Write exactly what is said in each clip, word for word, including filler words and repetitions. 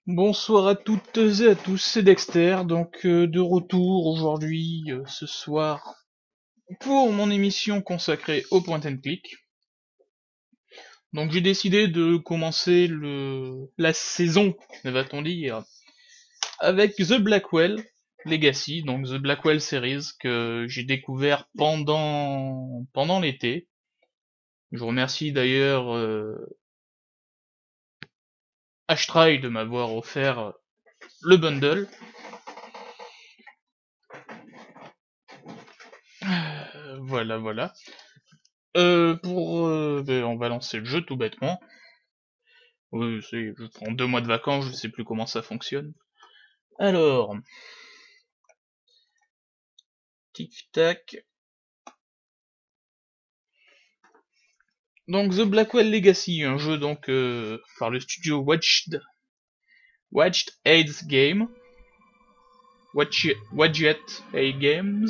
Bonsoir à toutes et à tous, c'est Dexter, donc euh, de retour aujourd'hui, euh, ce soir, pour mon émission consacrée au point and click. Donc j'ai décidé de commencer le la saison, va-t-on dire, avec The Blackwell Legacy, donc The Blackwell Series, que j'ai découvert pendant pendant l'été. Je vous remercie d'ailleurs euh, Ashtray de m'avoir offert le bundle. Euh, voilà, voilà. Euh, pour, euh, ben, on va lancer le jeu tout bêtement. Oui, c'est, je prends deux mois de vacances, je sais plus comment ça fonctionne. Alors, tic tac. Donc The Blackwell Legacy, un jeu donc euh, par le studio Watched, Watched Aids Game, Watch, Wadjet A Games.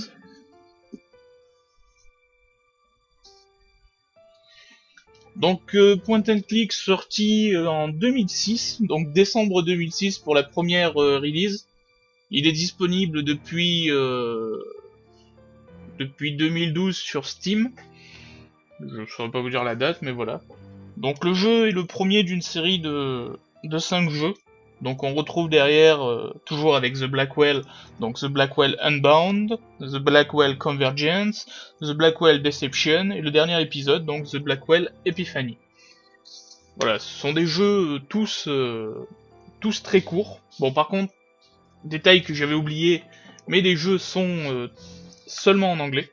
Donc euh, point and click sorti euh, en deux mille six, donc décembre deux mille six pour la première euh, release. Il est disponible depuis euh, depuis deux mille douze sur Steam. Je ne saurais pas vous dire la date, mais voilà. Donc le jeu est le premier d'une série de de cinq jeux. Donc on retrouve derrière, euh, toujours avec The Blackwell, donc The Blackwell Unbound, The Blackwell Convergence, The Blackwell Deception, et le dernier épisode, donc The Blackwell Epiphany. Voilà, ce sont des jeux euh, tous, euh, tous très courts. Bon par contre, détail que j'avais oublié, mais les jeux sont euh, seulement en anglais.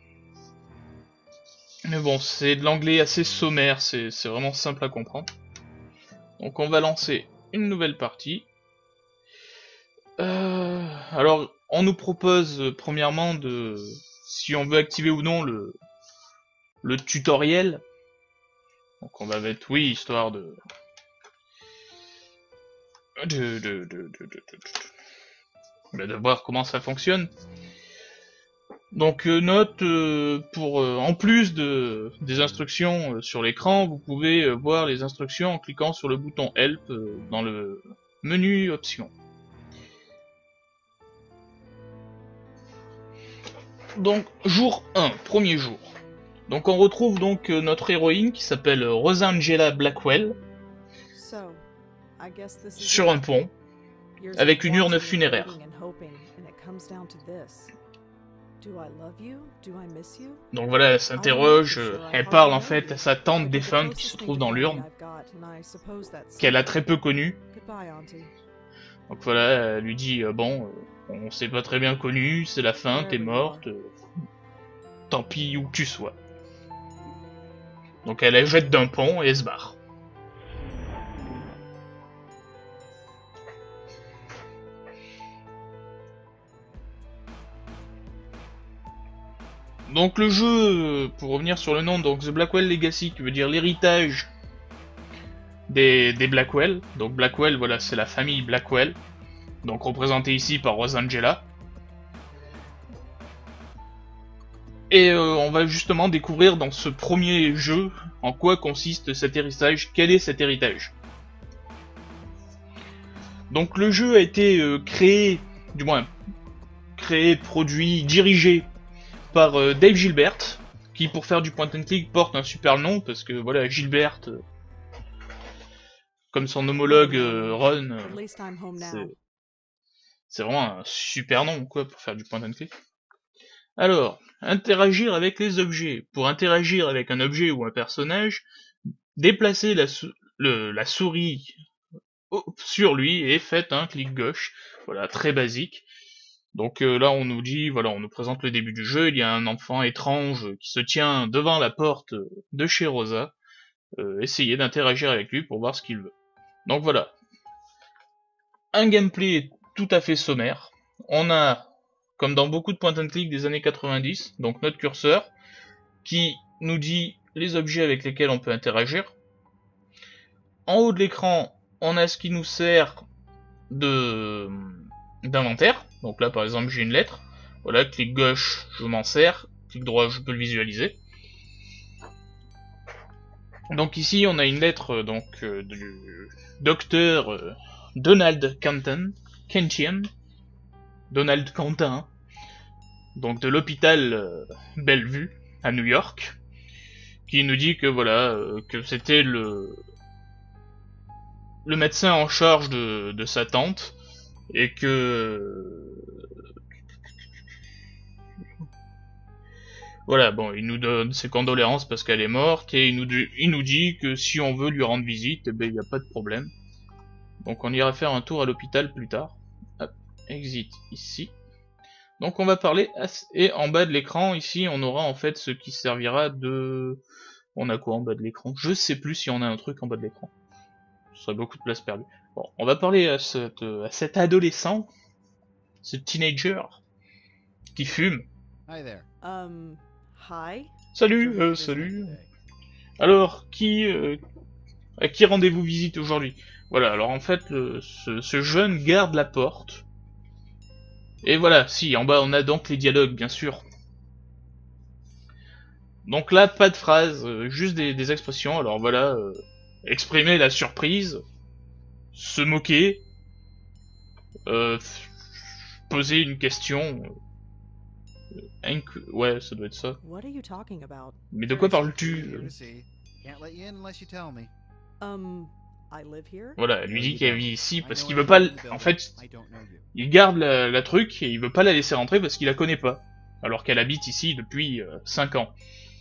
Mais bon, c'est de l'anglais assez sommaire, c'est c'est vraiment simple à comprendre. Donc on va lancer une nouvelle partie. Euh, alors, on nous propose euh, premièrement de, si on veut activer ou non le, le tutoriel. Donc on va mettre oui, histoire de de, de, de, de, de, de, de voir comment ça fonctionne. Donc euh, note euh, pour euh, en plus de des instructions euh, sur l'écran, vous pouvez euh, voir les instructions en cliquant sur le bouton Help euh, dans le menu Options. Donc jour un, premier jour. Donc on retrouve donc euh, notre héroïne qui s'appelle Rosangela Blackwell sur un pont avec une urne funéraire. Donc voilà, elle s'interroge, euh, elle parle en fait à sa tante défunte qui se trouve dans l'urne, qu'elle a très peu connue. Donc voilà, elle lui dit euh, bon, euh, on s'est pas très bien connu, c'est la fin, t'es morte, euh, tant pis où que tu sois. Donc elle la jette d'un pont et elle se barre. Donc le jeu, pour revenir sur le nom, donc The Blackwell Legacy, qui veut dire l'héritage des, des Blackwell. Donc Blackwell, voilà, c'est la famille Blackwell, donc représentée ici par Rosangela. Et euh, on va justement découvrir dans ce premier jeu en quoi consiste cet héritage, quel est cet héritage. Donc le jeu a été euh, créé, du moins créé, produit, dirigé par euh, Dave Gilbert, qui pour faire du point and click porte un super nom, parce que voilà, Gilbert, euh, comme son homologue euh, Ron, euh, c'est vraiment un super nom quoi pour faire du point and click. Alors, interagir avec les objets. Pour interagir avec un objet ou un personnage, déplacez la, sou le, la souris sur lui et faites un clic gauche. Voilà, très basique. Donc euh, là on nous dit, voilà, on nous présente le début du jeu, il y a un enfant étrange qui se tient devant la porte de chez Rosa. Euh, essayez d'interagir avec lui pour voir ce qu'il veut. Donc voilà, un gameplay tout à fait sommaire. On a, comme dans beaucoup de point and click des années quatre-vingt-dix, donc notre curseur, qui nous dit les objets avec lesquels on peut interagir. En haut de l'écran, on a ce qui nous sert de d'inventaire. Donc là par exemple j'ai une lettre. Voilà, clic gauche je m'en sers, clic droit je peux le visualiser. Donc ici on a une lettre donc euh, du docteur euh, Donald Canton, Kentian, Donald Quentin, donc de l'hôpital euh, Bellevue à New York, qui nous dit que voilà, euh, que c'était le le médecin en charge de, de sa tante et que voilà, bon, il nous donne ses condoléances parce qu'elle est morte et il nous, il nous dit que si on veut lui rendre visite, eh ben il n'y a pas de problème. Donc on ira faire un tour à l'hôpital plus tard. Hop, exit ici. Donc on va parler, à... et en bas de l'écran, ici, on aura en fait ce qui servira de... On a quoi en bas de l'écran? Je sais plus si on a un truc en bas de l'écran. Ce serait beaucoup de place perdue. Bon, on va parler à, cette, à cet adolescent, ce teenager, qui fume. Hi there. Um, hi? Salut, euh, salut. Alors, qui, euh, à qui rendez-vous visite aujourd'hui? Voilà, alors en fait, le, ce, ce jeune garde la porte. Et voilà, si, en bas on a donc les dialogues, bien sûr. Donc là, pas de phrases, euh, juste des, des expressions. Alors voilà, euh, exprimer la surprise, se moquer, euh, poser une question. Euh, inc- ouais, ça doit être ça. What are you talking about? Mais de quoi parles-tu? Can't let you in unless you tell me. Um, I live here? Voilà, elle lui dit qu'elle vit ici parce qu'il veut pas... l- En fait, I don't know you. il garde la, la truc et il veut pas la laisser rentrer parce qu'il la connaît pas. Alors qu'elle habite ici depuis euh, cinq ans.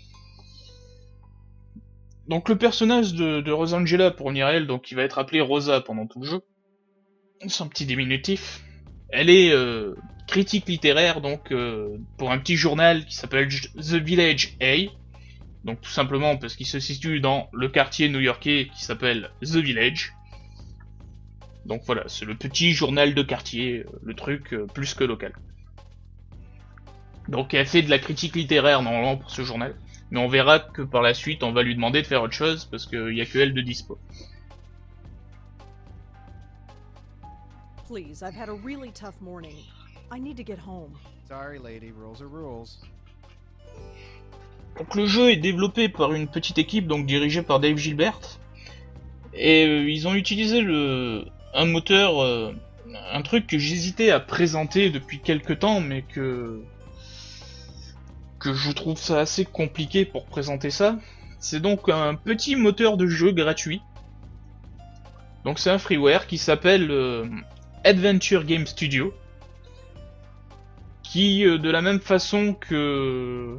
Donc le personnage de, de Rosangela, pour venir à elle, donc qui va être appelée Rosa pendant tout le jeu, son petit diminutif, elle est euh, critique littéraire donc euh, pour un petit journal qui s'appelle The Village A, donc tout simplement parce qu'il se situe dans le quartier new-yorkais qui s'appelle The Village. Donc voilà, c'est le petit journal de quartier, le truc euh, plus que local. Donc elle fait de la critique littéraire normalement pour ce journal. Mais on verra que par la suite, on va lui demander de faire autre chose, parce qu'il n'y a que elle de dispo. Please, I've had a really tough morning. I need to get home. Sorry, lady. Rules are rules. Donc le jeu est développé par une petite équipe, donc dirigée par Dave Gilbert. Et euh, ils ont utilisé le un moteur, euh, un truc que j'hésitais à présenter depuis quelques temps, mais que... que je trouve ça assez compliqué pour présenter ça. C'est donc un petit moteur de jeu gratuit. Donc c'est un freeware qui s'appelle euh, Adventure Game Studio. Qui, euh, de la même façon que...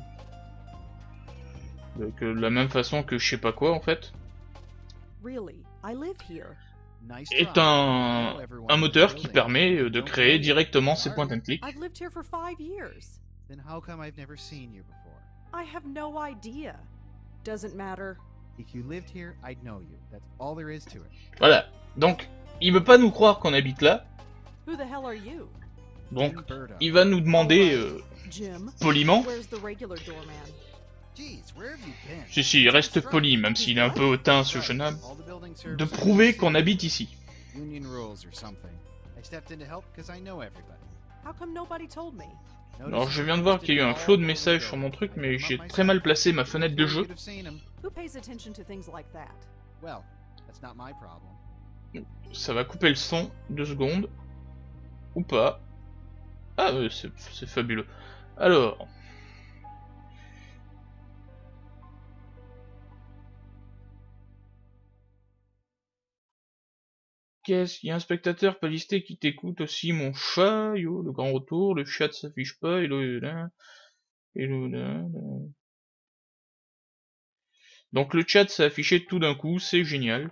que de la même façon que je sais pas quoi en fait, Really, I live here. Nice est try. un, Hello, everyone un in the moteur qui building. permet euh, de Don't créer worry. directement ses Sorry. point and click. I've lived here for five years. Then how come I've never seen you before? I have no idea. Doesn't matter. If you lived here, I'd know you. That's all there is to it. Voilà. Donc, il veut pas nous croire qu'on habite là. Who the hell are you? Donc, Jim Burdo. il va nous demander euh, Jim? poliment. Where's the regular doorman? Jeez, where have you been? Si si, il reste poli, même s'il est un peu hautain ce jeune homme, All the building de services prouver are qu'on habite ici. union rules or something. I stepped in to help because I know everybody. How come nobody told me? Alors je viens de voir qu'il y a eu un flot de messages sur mon truc, mais j'ai très mal placé ma fenêtre de jeu. Who pays attention to things like that? Well, that's not my problem. Ça va couper le son, deux secondes. Ou pas. Ah, euh, c'est c'est fabuleux. Alors... Qu'est-ce qu'il y a un spectateur pas listé qui t'écoute aussi, mon chat, yo, le grand retour, le chat s'affiche pas, et le là, et le là, là. Donc le chat s'est affiché tout d'un coup, c'est génial.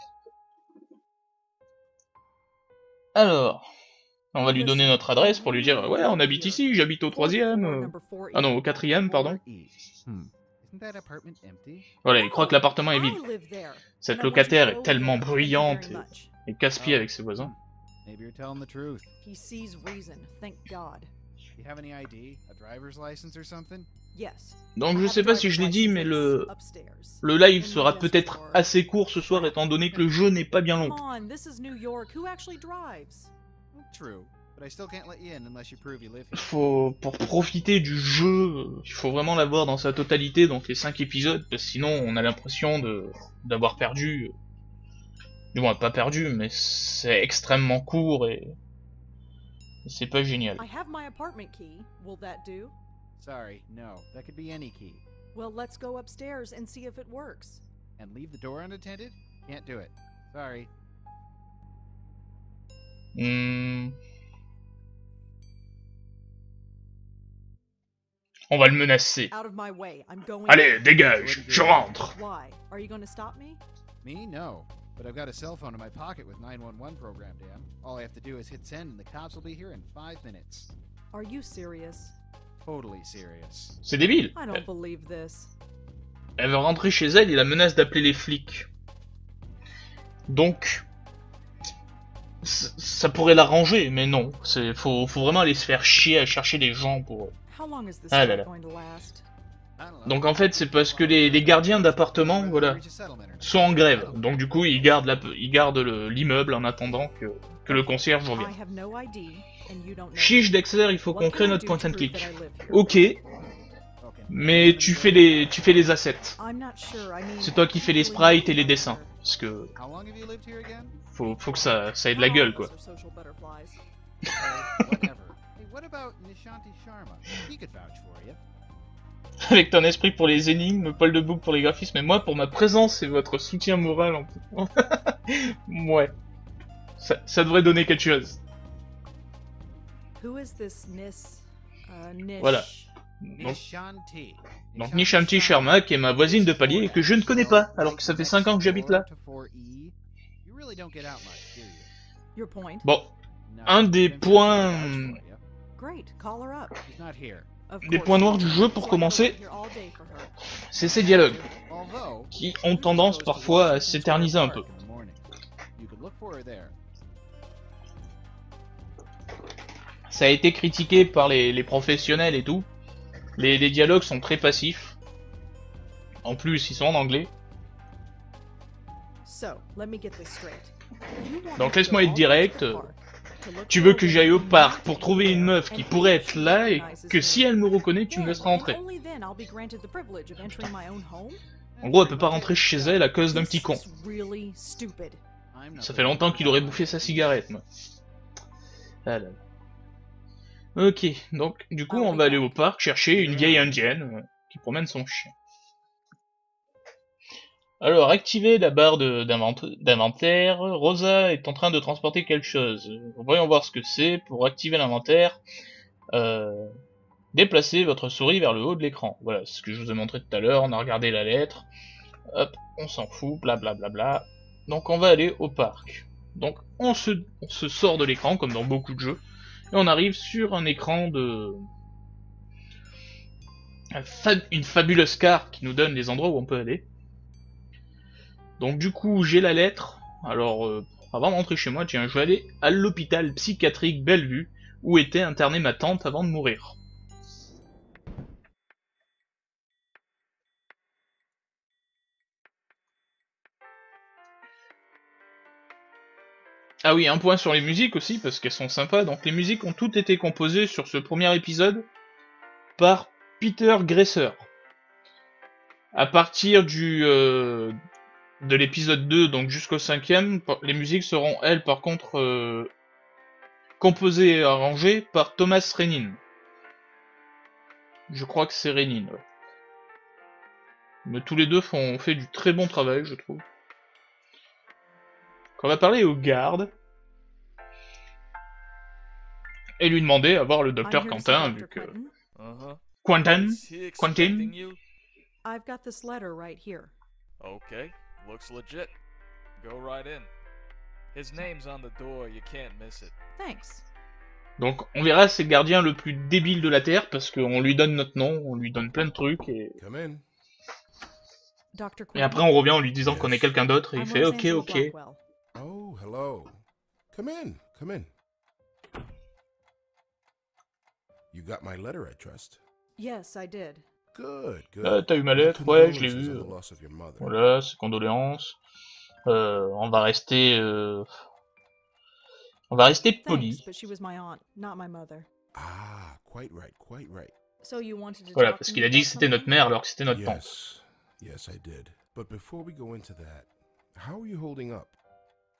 Alors, on va lui donner notre adresse pour lui dire, ouais, on habite ici, j'habite au troisième, euh, ah non, au quatrième, pardon. Hmm. Isn't that apartment empty? Voilà, il croit que l'appartement est vide. I live there. Cette And I want to locataire go est tellement there. Thank you bruyante very et, much. et casse-pied avec ses voisins. Maybe you're telling the truth. He sees reason, thank God. You have any I D, a driver's license or something? Yes. Donc I je have sais a pas si driver's je l'ai dit, license mais that's le, upstairs. le live In my sera desk peut-être drawer. assez court ce soir étant donné que le jeu n'est pas bien long. Come on, this is New York. Who actually drives? True, but I still can't let you in unless you prove you live here. Faut, pour profiter du jeu, il faut vraiment l'avoir dans sa totalité, donc les cinq épisodes, parce que sinon on a l'impression de d'avoir perdu Du moins, pas perdu, mais c'est extrêmement court et... c'est pas génial. I have my apartment key. Will that do? Sorry, no. That could be any key. Well, let's go upstairs and see if it works. And leave the door unattended? Can't do it. Sorry. Hmm. On va le menacer. Out of my way. I'm going. Allez, dégage, je rentre. Why? Are you going to stop me? Me? No. But I've got a cell phone in my pocket with nine one one programmed in. All I have to do is hit send and the cops will be here in five minutes. Are you serious? Totally serious. C'est débile. I don't believe this. Elle veut rentrer chez elle et la menace d'appeler les flics. Donc, ça pourrait l'arranger, mais non. C'est faut, faut vraiment aller se faire chier à chercher des gens pour... How long is this Ah là là. going to last? I don't know. Donc en fait, c'est parce que les, les gardiens d'appartements, voilà, sont en grève. Donc du coup, ils gardent la, ils gardent le- l'immeuble en attendant que, que le concierge I revienne. have no I D and you don't know. Chiche Dexter, il faut What qu'on can crée I notre do point to and prove click. that I live here? Ok, Okay. mais tu fais les, tu fais les assets. I'm not sure. I mean, C'est toi qui fais les sprites et les dessins. Parce que How long have you lived here again? faut, faut que ça, ça ait de la gueule, quoi. Okay, whatever. Hey, what about Nishanti Sharma? He could vouch for you. Avec ton esprit pour les énigmes, Paul de Bouc pour les graphismes, et moi pour ma présence et votre soutien moral en tout. Ouais. Ça, ça devrait donner quelque chose. Who is this Nis? Uh, Nish? Voilà. Donc, Nishanti. donc Nishanti Sharma, qui est ma voisine de palier et que je ne connais pas, alors que ça fait cinq ans que j'habite là. You really don't get out much, do you? Your point. Bon, No, un des Vincent's points, gonna vouch for you. Great. Call her up. She's not here. Of des course points not. noirs du jeu pour So I commencer, can wait here all day for her. c'est ces dialogues, Although, qui ont tendance parfois à s'éterniser un peu. you could look for her there. Ça a été critiqué par les, les professionnels et tout. Les, les dialogues sont très passifs. En plus, ils sont en anglais. So, let me get this straight. You want Donc me to laisse-moi go être all direct. the way to the park to look Tu for veux a que woman j'aille au who parc you pour think trouver une is meuf qui and pourrait if être she là et recognizes que me, si elle me reconnaît, tu me then laisseras and rentrer. only then I'll be granted the privilege of entering my own home? En gros, elle peut pas rentrer chez elle à cause d'un This petit con. is really stupid. I'm not Ça the fait longtemps one qu'il aurait who- bouffé sa cigarette, moi. Ah là là. Ok, donc du coup, on va aller au parc chercher une vieille indienne euh, qui promène son chien. Alors, activez la barre de- d'invent- d'inventaire. Rosa est en train de transporter quelque chose. Voyons voir ce que c'est. Pour activer l'inventaire, euh, déplacez votre souris vers le haut de l'écran. Voilà, c'est ce que je vous ai montré tout à l'heure. On a regardé la lettre. Hop, on s'en fout, blablabla. Bla bla bla. Donc on va aller au parc. Donc on se, on se sort de l'écran, comme dans beaucoup de jeux. Et on arrive sur un écran de... un fa- une fabuleuse carte qui nous donne les endroits où on peut aller. Donc du coup, j'ai la lettre. Alors, euh, avant de rentrer chez moi, tiens, je vais aller à l'hôpital psychiatrique Bellevue, où était internée ma tante avant de mourir. Ah oui, un point sur les musiques aussi, parce qu'elles sont sympas. Donc les musiques ont toutes été composées sur ce premier épisode par Peter Gresser. À partir du euh, de l'épisode deux, donc jusqu'au cinquième, les musiques seront, elles, par contre, euh, composées et arrangées par Thomas Renin. Je crois que c'est Renin, ouais. Mais tous les deux font fait du très bon travail, je trouve. On va parler au garde et lui demander à voir le I'm docteur here to see Quentin, Doctor vu que... Quentin. Uh-huh. Quentin Is he Quentin expecting you? I've got this letter right here. Okay, looks legit. Go right in. His name's on the door, you can't miss it. Thanks. Donc on verra c'est le gardien le plus débile de la Terre, parce qu'on lui donne notre nom, on lui donne plein de trucs, et, Come in. Doctor et Quentin. après on revient en lui disant qu'on est quelqu'un d'autre, et il I'm fait ok Rosangela ok. Blackwell. Oh, hello. Come in. Come in. You got my letter, I trust. Yes, I did. Good, good. Ah, t'as eu ma My lettre? Ouais, je l'ai condolences vue. on the loss of your mother. Voilà, c'est condoléances. Euh, on va rester... Euh... On va rester poli. Thanks, but she was my aunt, not my mother. Ah, quite right, quite right. So you wanted to Voilà, talk parce to qu'il me a dit que about c'était notre something? mère alors que c'était notre tante. Yes, yes, I did. But before we go into that, how are you holding up?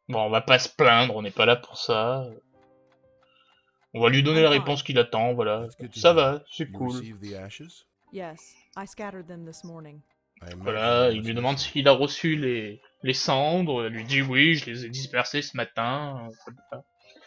Bon, on va pas se plaindre, on n'est pas là pour ça. On va lui donner I'm la fine. réponse qu'il attend, voilà. That's good to Ça hear. va, c'est You cool. received the ashes? Yes, I scattered them this morning. I imagine Voilà, they il must lui miss demande you. s'il a reçu les, les cendres, elle lui dit oui, je les ai dispersées ce matin. Voilà.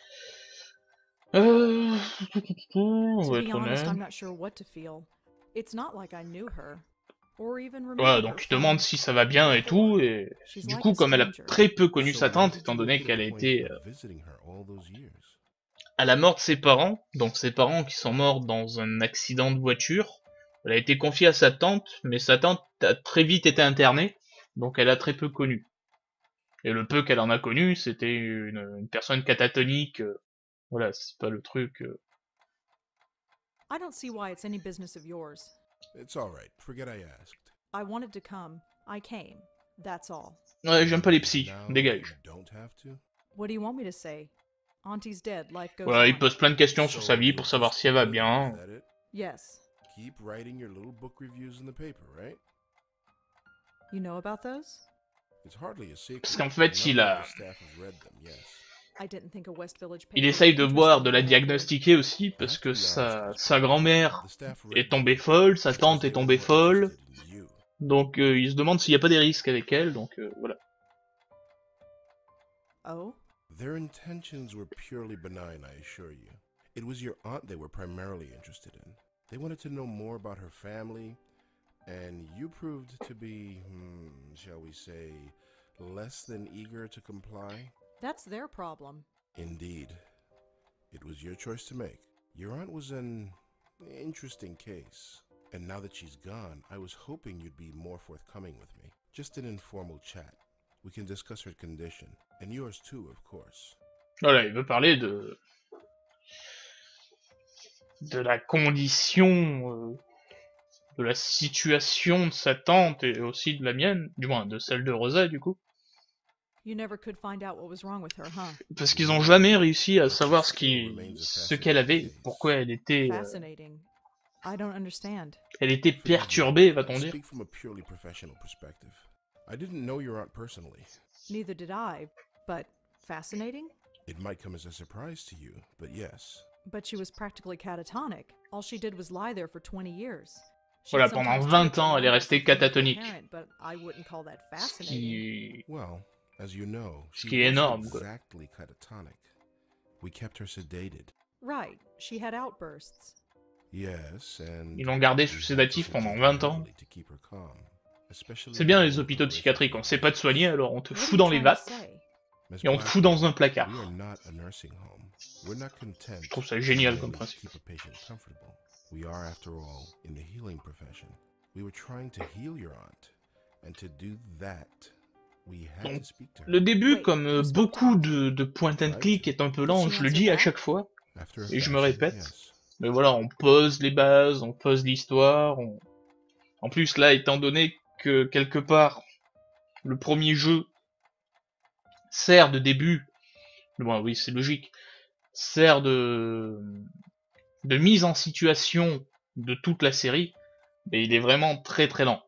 Euh... On To va be être honest, honnête. I'm not sure what to feel. It's not like I knew her, or even Voilà, remember her donc il from demande si ça va bien et tout, et She's du like coup, a comme elle a stranger. très peu connu So sa why tante, did étant you donné make it a qu'elle a point été of euh, visiting her all those years? à la mort de ses parents, donc ses parents qui sont morts dans un accident de voiture, elle a été confiée à sa tante, mais sa tante a très vite été internée, donc elle a très peu connu. Et le peu qu'elle en a connu, c'était une, une personne catatonique, euh, voilà, c'est pas le truc... euh. I don't see why it's any business of yours. It's all right. Forget I asked. I wanted to come. I came. That's all. Ouais, j'aime pas les psys, Now you dégage. don't have to. What do you want me to say? Auntie's dead. Life goes Voilà, il on. pose plein de questions sur So sa vie you'll pour savoir just si elle keep va living, bien. is that it? Yes. Keep writing your little book reviews in the paper, right? You know about those? It's hardly a secret. Parce qu'en fait, A il number a... of the staff have read them, yes. I didn't think a West Village paper Il would essaye de interest voir de la anyone out here. diagnostiquer aussi, I parce have to que be honest, sa, Miss sa Bell. grand-mère The staff read est tombée them folle, sa because tante they est were tombée more folle, interested in you. donc euh, il se demande s'il n'y a pas des risques avec elle, donc euh, voilà. Oh? Their intentions were purely benign, I assure you. It was your aunt they were primarily interested in. They wanted to know more about her family, and you proved to be, hmm, shall we say, less than eager to comply? That's their problem. Indeed. It was your choice to make. Your aunt was an interesting case. And now that she's gone, I was hoping you'd be more forthcoming with me. Just an informal chat. We can discuss her condition. And yours too, of course. Voilà, il veut parler de... de la condition, euh, de la situation de sa tante, et aussi de la mienne, du moins de celle de Rosa, du coup. You never could find out what was wrong with her, huh? Parce qu'ils ont jamais réussi à savoir ce qui, ce qu'elle avait, pourquoi elle était, euh, Fascinating. I don't understand. elle était Forgive me, perturbée, I va-t-on dire. speak from a purely professional perspective. I didn't know your aunt personally. Neither did I, but fascinating? It might come as a surprise to you, but yes. But she was practically catatonic. All she did was lie there for twenty years. She'd Voilà, pendant sometimes vingt twitch and ans, elle est mumble restée something catatonique. incoherent, but I wouldn't call that Ce fascinating. qui... Well, as you know, Ce she qui est wasn't énorme, quoi. exactly catatonic. We kept her sedated. Right, she had outbursts. Yes, and Ils l'ont gardée sous we had to sédatif pendant sedate vingt her ans. heavily to keep her calm, especially C'est bien in les hôpitaux psychiatriques, on sait pas te soigner, alors on te What are fout you dans les trying to vattes, say? Miss et on te fout dans un placard. We are not a nursing home. We're not content. Je trouve ça génial to comme merely principe. Keep a patient comfortable. We are, after all, in the healing profession. We were trying to heal your aunt, and to do that, we had Donc, to speak to her. Le début, Wait, comme euh, you spoke beaucoup to de, de point and click, est un peu lent, je le dis à chaque fois, After a et je me fashion, répète. yes. Mais voilà, on pose les bases, on pose l'histoire. On... En plus, là, étant donné que quelque part, le premier jeu sert de début, bon, oui, c'est logique, sert de de mise en situation de toute la série, mais il est vraiment très très lent.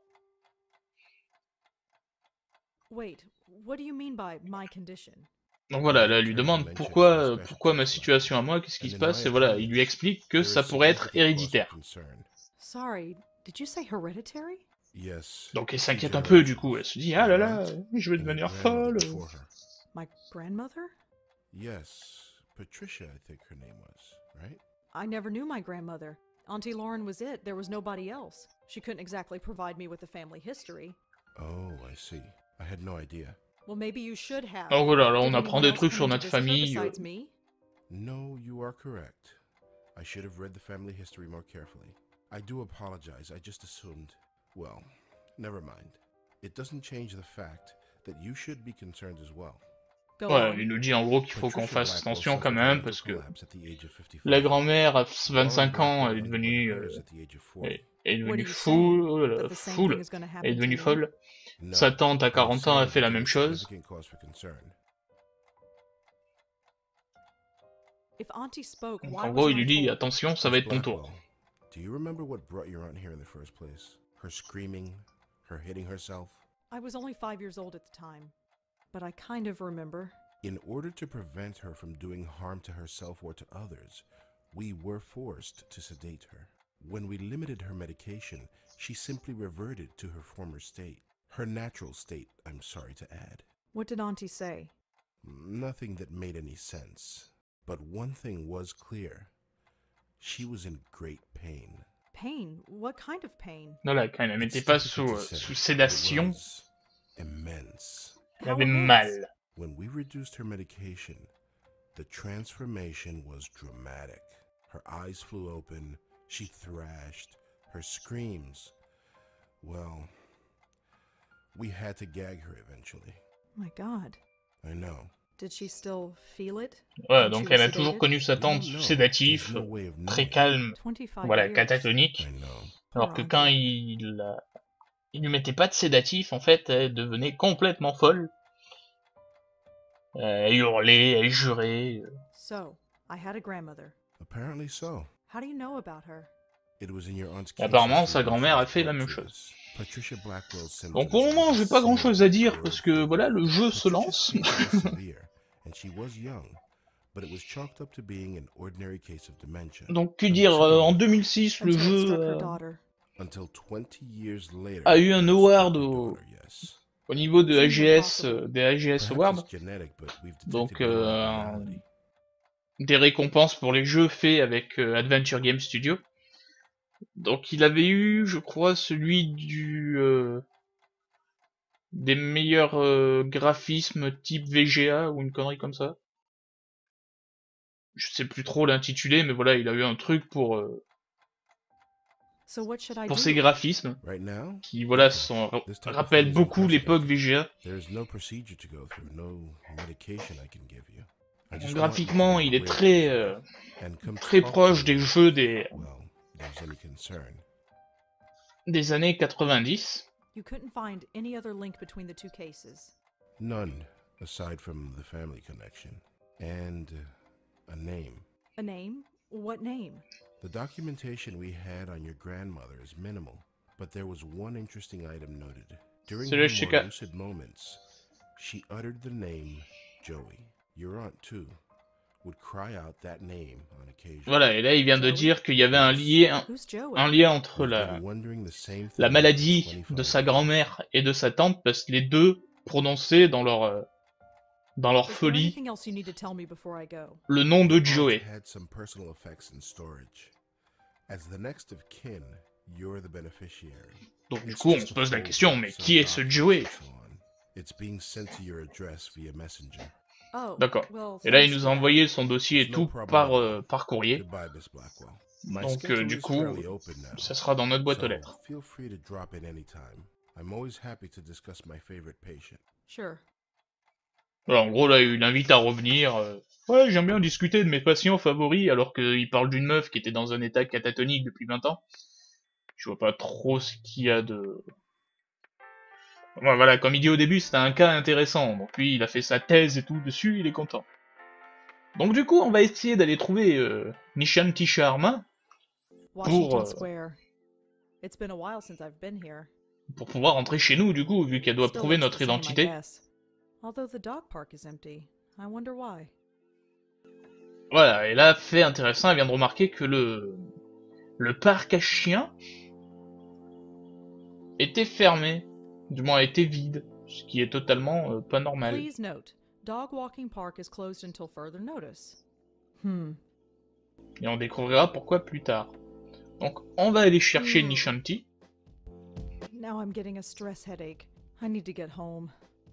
Wait, what do you mean by my condition? Donc voilà, là, elle lui demande pourquoi, pourquoi ma situation à moi, qu'est-ce qui se passe, et voilà, il lui explique que ça pourrait être héréditaire. Sorry, did you say hereditary? Yes. Donc elle s'inquiète un peu du coup, elle se dit ah là là, je vais devenir folle. My grandmother? Yes, Patricia, I think her name was, right? I never knew my grandmother. Auntie Lauren was it. There was nobody else. She couldn't exactly provide me with a family history. Oh, I see. I had no idea. Well, maybe you should have. Alors voilà, là on Did apprend anyone des else trucs come sur in to notre visit her famille. besides me? No, you are correct. I should have read the family history more carefully. I do apologize. I just assumed. Well, never mind. It doesn't change the fact that you should be concerned as well. Go Ouais, on. il nous dit en gros qu'il faut qu'on Patricia fasse Blackwell attention quand suffered a même, mental parce que collapse at the age of fifty-five. la grand-mère à Lauren vingt-cinq ans, elle Blackwell est underwent devenue, hers euh, at the age of forty. est est What are devenue you fou, saying? oh là That là, the same foule, thing is gonna elle est happen to devenue me? folle. No, Sa tante à I'm quarante ans a saying fait la that même there is chose. significant cause for concern. If Auntie spoke, Donc why en gros, il wasn't I lui dit told? attention, ça va Miss être ton tour. Blackwell, do you remember what brought your aunt here in the first place? Her screaming, her hitting herself? I was only five years old at the time, but I kind of remember. In order to prevent her from doing harm to herself or to others, we were forced to sedate her. When we limited her medication, she simply reverted to her former state. Her natural state, I'm sorry to add. What did Auntie say? Nothing that made any sense. But one thing was clear. She was in great pain. Pain? What kind of pain? Voilà, quand elle n'était pas sous, euh, sous sédation, Immense. elle avait mal. When we reduced her medication, the transformation was dramatic. Her eyes flew open, she thrashed, her screams. Well, we had to gag her eventually. My God. I know. Did she still feel it? Ouais, when donc she elle was a toujours sedated? connu sa tante sous sédatif, There's no way of très knowing. calme, twenty-five voilà, years. catatonique. I know. Alors que Poor quand Auntie. il, euh, il lui mettait pas de sédatif, en fait, elle devenait complètement folle. Euh, elle hurlait, elle jurait. So, I had a grandmother. Apparently so. How do you know about her? It was in your aunt's case Apparemment, that sa we grand-mère a referred fait la to même us. chose. Patricia Blackwell's symptoms Donc pour le moment, were j'ai pas grand chose à dire, severe. parce que voilà, le jeu se Patricia's lance. case was severe, and she was young, but it was chalked up to being an ordinary case of dementia. Donc que dire, euh, en deux mille six, le Until it jeu struck her euh, daughter. Until twenty years later, a eu un it struck award her au, daughter, yes. au niveau de Seems A G S, impossible. euh, des A G S Perhaps Awards, it's genetic, but we've detected donc no euh, abnormality. des récompenses pour les jeux faits avec euh, Adventure Game Studio. Donc il avait eu, je crois, celui du euh, des meilleurs euh, graphismes type V G A ou une connerie comme ça. Je sais plus trop l'intitulé, mais voilà, il a eu un truc pour euh, So what should I pour do? ses graphismes Right now, qui voilà nothing. sont This type of rappellent thing is beaucoup l'époque unprecedented. V G A. There is no procedure to go through, no medication I can give you. I just want you to Graphiquement, be il est aware très of it, euh, and come très talk to proche me des if, jeux des well, there's any concern. des années quatre-vingt-dix. You couldn't find any other link between the two cases. None, aside from the family connection. And uh, a name. A name? What name? The documentation we had on your grandmother is minimal, but there was one interesting item noted. During Celui-là, her je sais more que- lucid moments, she uttered the name Joey. Your aunt, too, would cry out that name on occasion. Voilà, et là il vient de Joey? dire qu'il y avait un lien, Who's Joey? un lien entre We've la, been wondering the same la thing maladie for de twenty-five sa years. grand-mère et de sa tante, parce que les deux prononçaient dans leur euh, dans leur Is there folie anything else you need to tell me before I go? le nom de Your aunt Joey. had some personal effects in storage. As the next of kin, you're the beneficiary. Donc du It's coup, on just se a pose la folder question, with mais some qui est ce documents Joey? and so on. It's being sent to your address via messenger. Oh, D'accord. well, Et là, il thanks nous for a that. envoyé son dossier et No tout problem par at all. euh, par courrier. Goodbye, Miss Blackwell. My Donc euh, schedule du is coup, fairly open now, ça sera dans notre boîte aux so lettres. feel free to drop in anytime. I'm always happy to discuss my favorite patient. Sure. Voilà, en gros, là, il invite à revenir. euh, Ouais, j'aime bien discuter de mes patients favoris, alors qu'il parle d'une meuf qui était dans un état catatonique depuis vingt ans. Je vois pas trop ce qu'il y a de... Ouais, voilà, comme il dit au début, c'était un cas intéressant. Donc lui, il a fait sa thèse et tout dessus, il est content. Donc du coup, on va essayer d'aller trouver euh, Nishanti Sharma Washington euh, Square. It's been a while since I've been here. pour pouvoir rentrer chez nous, du coup, vu qu'elle doit Still prouver looks notre the same, I identité. guess. Although the dog park is empty. I wonder why. Voilà, et là, fait intéressant, elle vient de remarquer que le le parc à chiens était fermé, du moins était vide, ce qui est totalement euh, pas normal. Please note, dog walking park is closed until further notice. Hmm. Et on découvrira pourquoi plus tard. Donc, on va aller chercher Hmm. Nishanti. Now I'm getting a stress headache. I need to get home.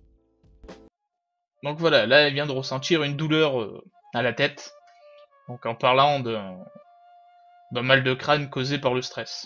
Donc voilà, là, elle vient de ressentir une douleur euh, à la tête. Donc en parlant d'un d'un mal de crâne causé par le stress.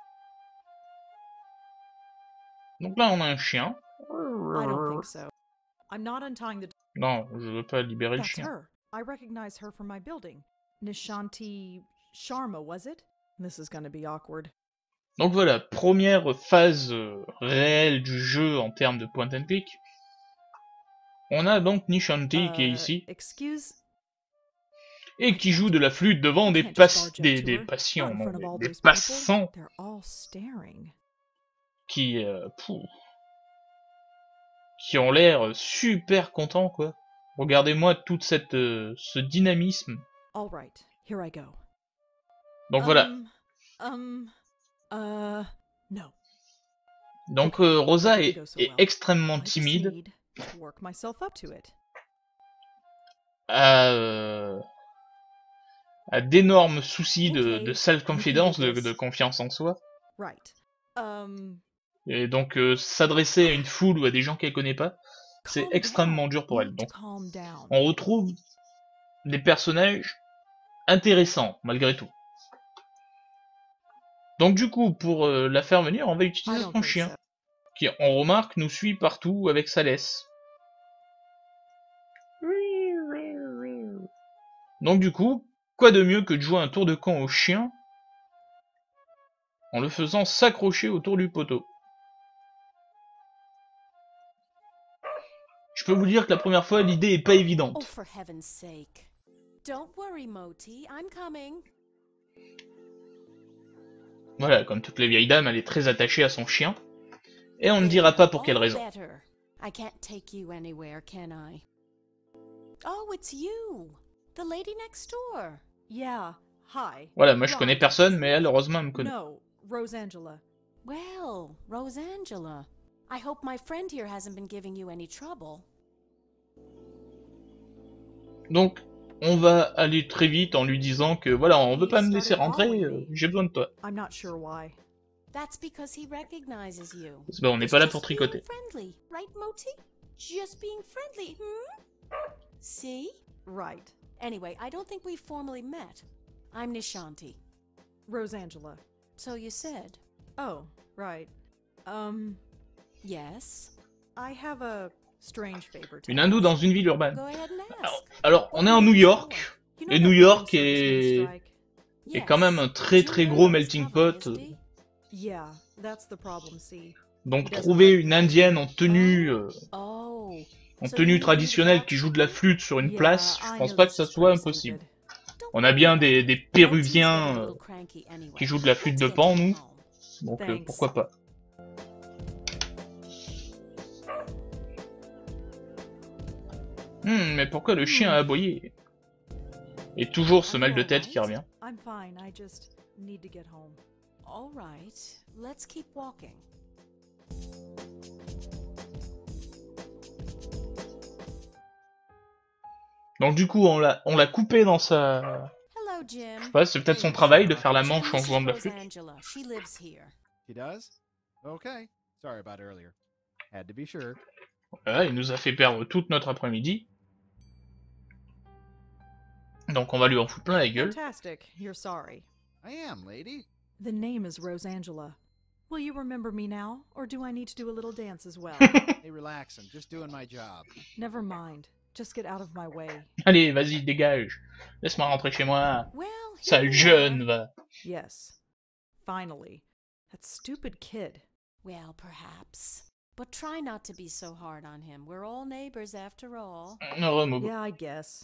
Donc là, on a un chien. I don't think so. I'm not untying the. Non, je veux pas libérer le That's chien. her. I recognize her from my building. Nishanti Sharma, was it? This is gonna be awkward. Donc voilà, première phase euh, réelle du jeu en termes de point and click. On a donc Nishanti qui est Uh, ici, Excuse. et qui joue de la flûte devant des, Can't pas just barge up des, to des her. patients, Not in non, front of des, all des those people. passants They're all staring. qui, euh, pouf, qui ont l'air super contents, quoi. Regardez-moi toute cette euh, ce dynamisme. All right, here I go. Donc voilà. Um, um, uh, no. Donc Okay, euh, Rosa that didn't est, go so est well. extrêmement I just timide. need to work myself up to it. A, euh, a d'énormes soucis de, Okay, de you self-confidence, can do de, de this. confiance en soi. Right. Um, Et donc euh, s'adresser à une foule ou à des gens qu'elle connaît pas, c'est calm extrêmement down. dur pour You elle. need to Donc calm down. on retrouve des personnages intéressants malgré tout. Donc du coup, pour euh, la faire venir, on va I utiliser don't son think chien, so. qui on remarque nous suit partout avec sa laisse. Donc du coup, quoi de mieux que de jouer un tour de camp au chien en le faisant s'accrocher autour du poteau. Je peux vous dire que la première fois, l'idée est pas Oh, évidente. for heaven's sake. Don't worry, Moti. I'm coming. Voilà, comme toutes les vieilles dames, elle est très attachée à son chien. Et on ne dira pas pour quelle All raison. better. I can't take you anywhere, can I? Oh, it's you. The lady next door. Yeah. Hi. Voilà, moi je Right. connais personne, mais elle, heureusement, elle me connaît. No, Rosangela. Well, Rosangela. I hope my friend here hasn't been giving you any trouble. Donc, on va aller très vite en lui disant que voilà, on veut pas me laisser rentrer, euh, j'ai besoin de toi. I'm not sure why. That's because he recognizes you. Parce que, bah, on n'est It's pas là just pour being tricoter. friendly, right, Moti? Just being friendly, hmm? See? Right. Anyway, I don't think we've formally met. I'm Nishanti. Rosangela. So you said. Oh, right. Um, Yes. I have a strange favor to Une hindoue dans ask. une ville urbaine. Go ahead and Alors, ask. alors, on est en New York, You know et that New room York serviceman est, strike? est quand même un très très gros melting pot. Yeah, that's the problem, see. Donc trouver une indienne en tenue, euh, Oh. en tenue traditionnelle qui joue de la flûte sur une Yeah, place, je I pense know pas que this ça is soit pretty impossible. stupid. On a bien des, des péruviens euh, qui jouent de la flûte de pan, nous, donc euh, Thanks. pourquoi pas. Hmm, mais pourquoi le chien a aboyé? Et toujours ce mal de tête qui revient. I'm fine, I just need to get home. All right. Let's keep walking. Donc du coup, on l'a on l'a coupé dans sa... Hello, Jim. Je sais pas, c'est peut-être son travail de faire la manche en jouant de la flûte. Rosangela. She lives here. She does? Okay. Sorry about earlier. Had to be sure. Voilà, il nous a fait perdre toute notre après-midi. Donc on va lui en foutre plein la gueule. Fantastic, you're sorry. I am, lady. The name is Rosangela. Will you remember me now, or do I need to do a little dance as well? Hey, relax. I'm just doing my job. Never mind. Just get out of my way. Allez, vas-y, dégage. Laisse-moi rentrer chez moi. Well, here Sale we jeune, are. va. Yes. Finally. That stupid kid. Well, perhaps. But try not to be so hard on him. We're all neighbors after all. Heureux, Mogo. Yeah, I guess.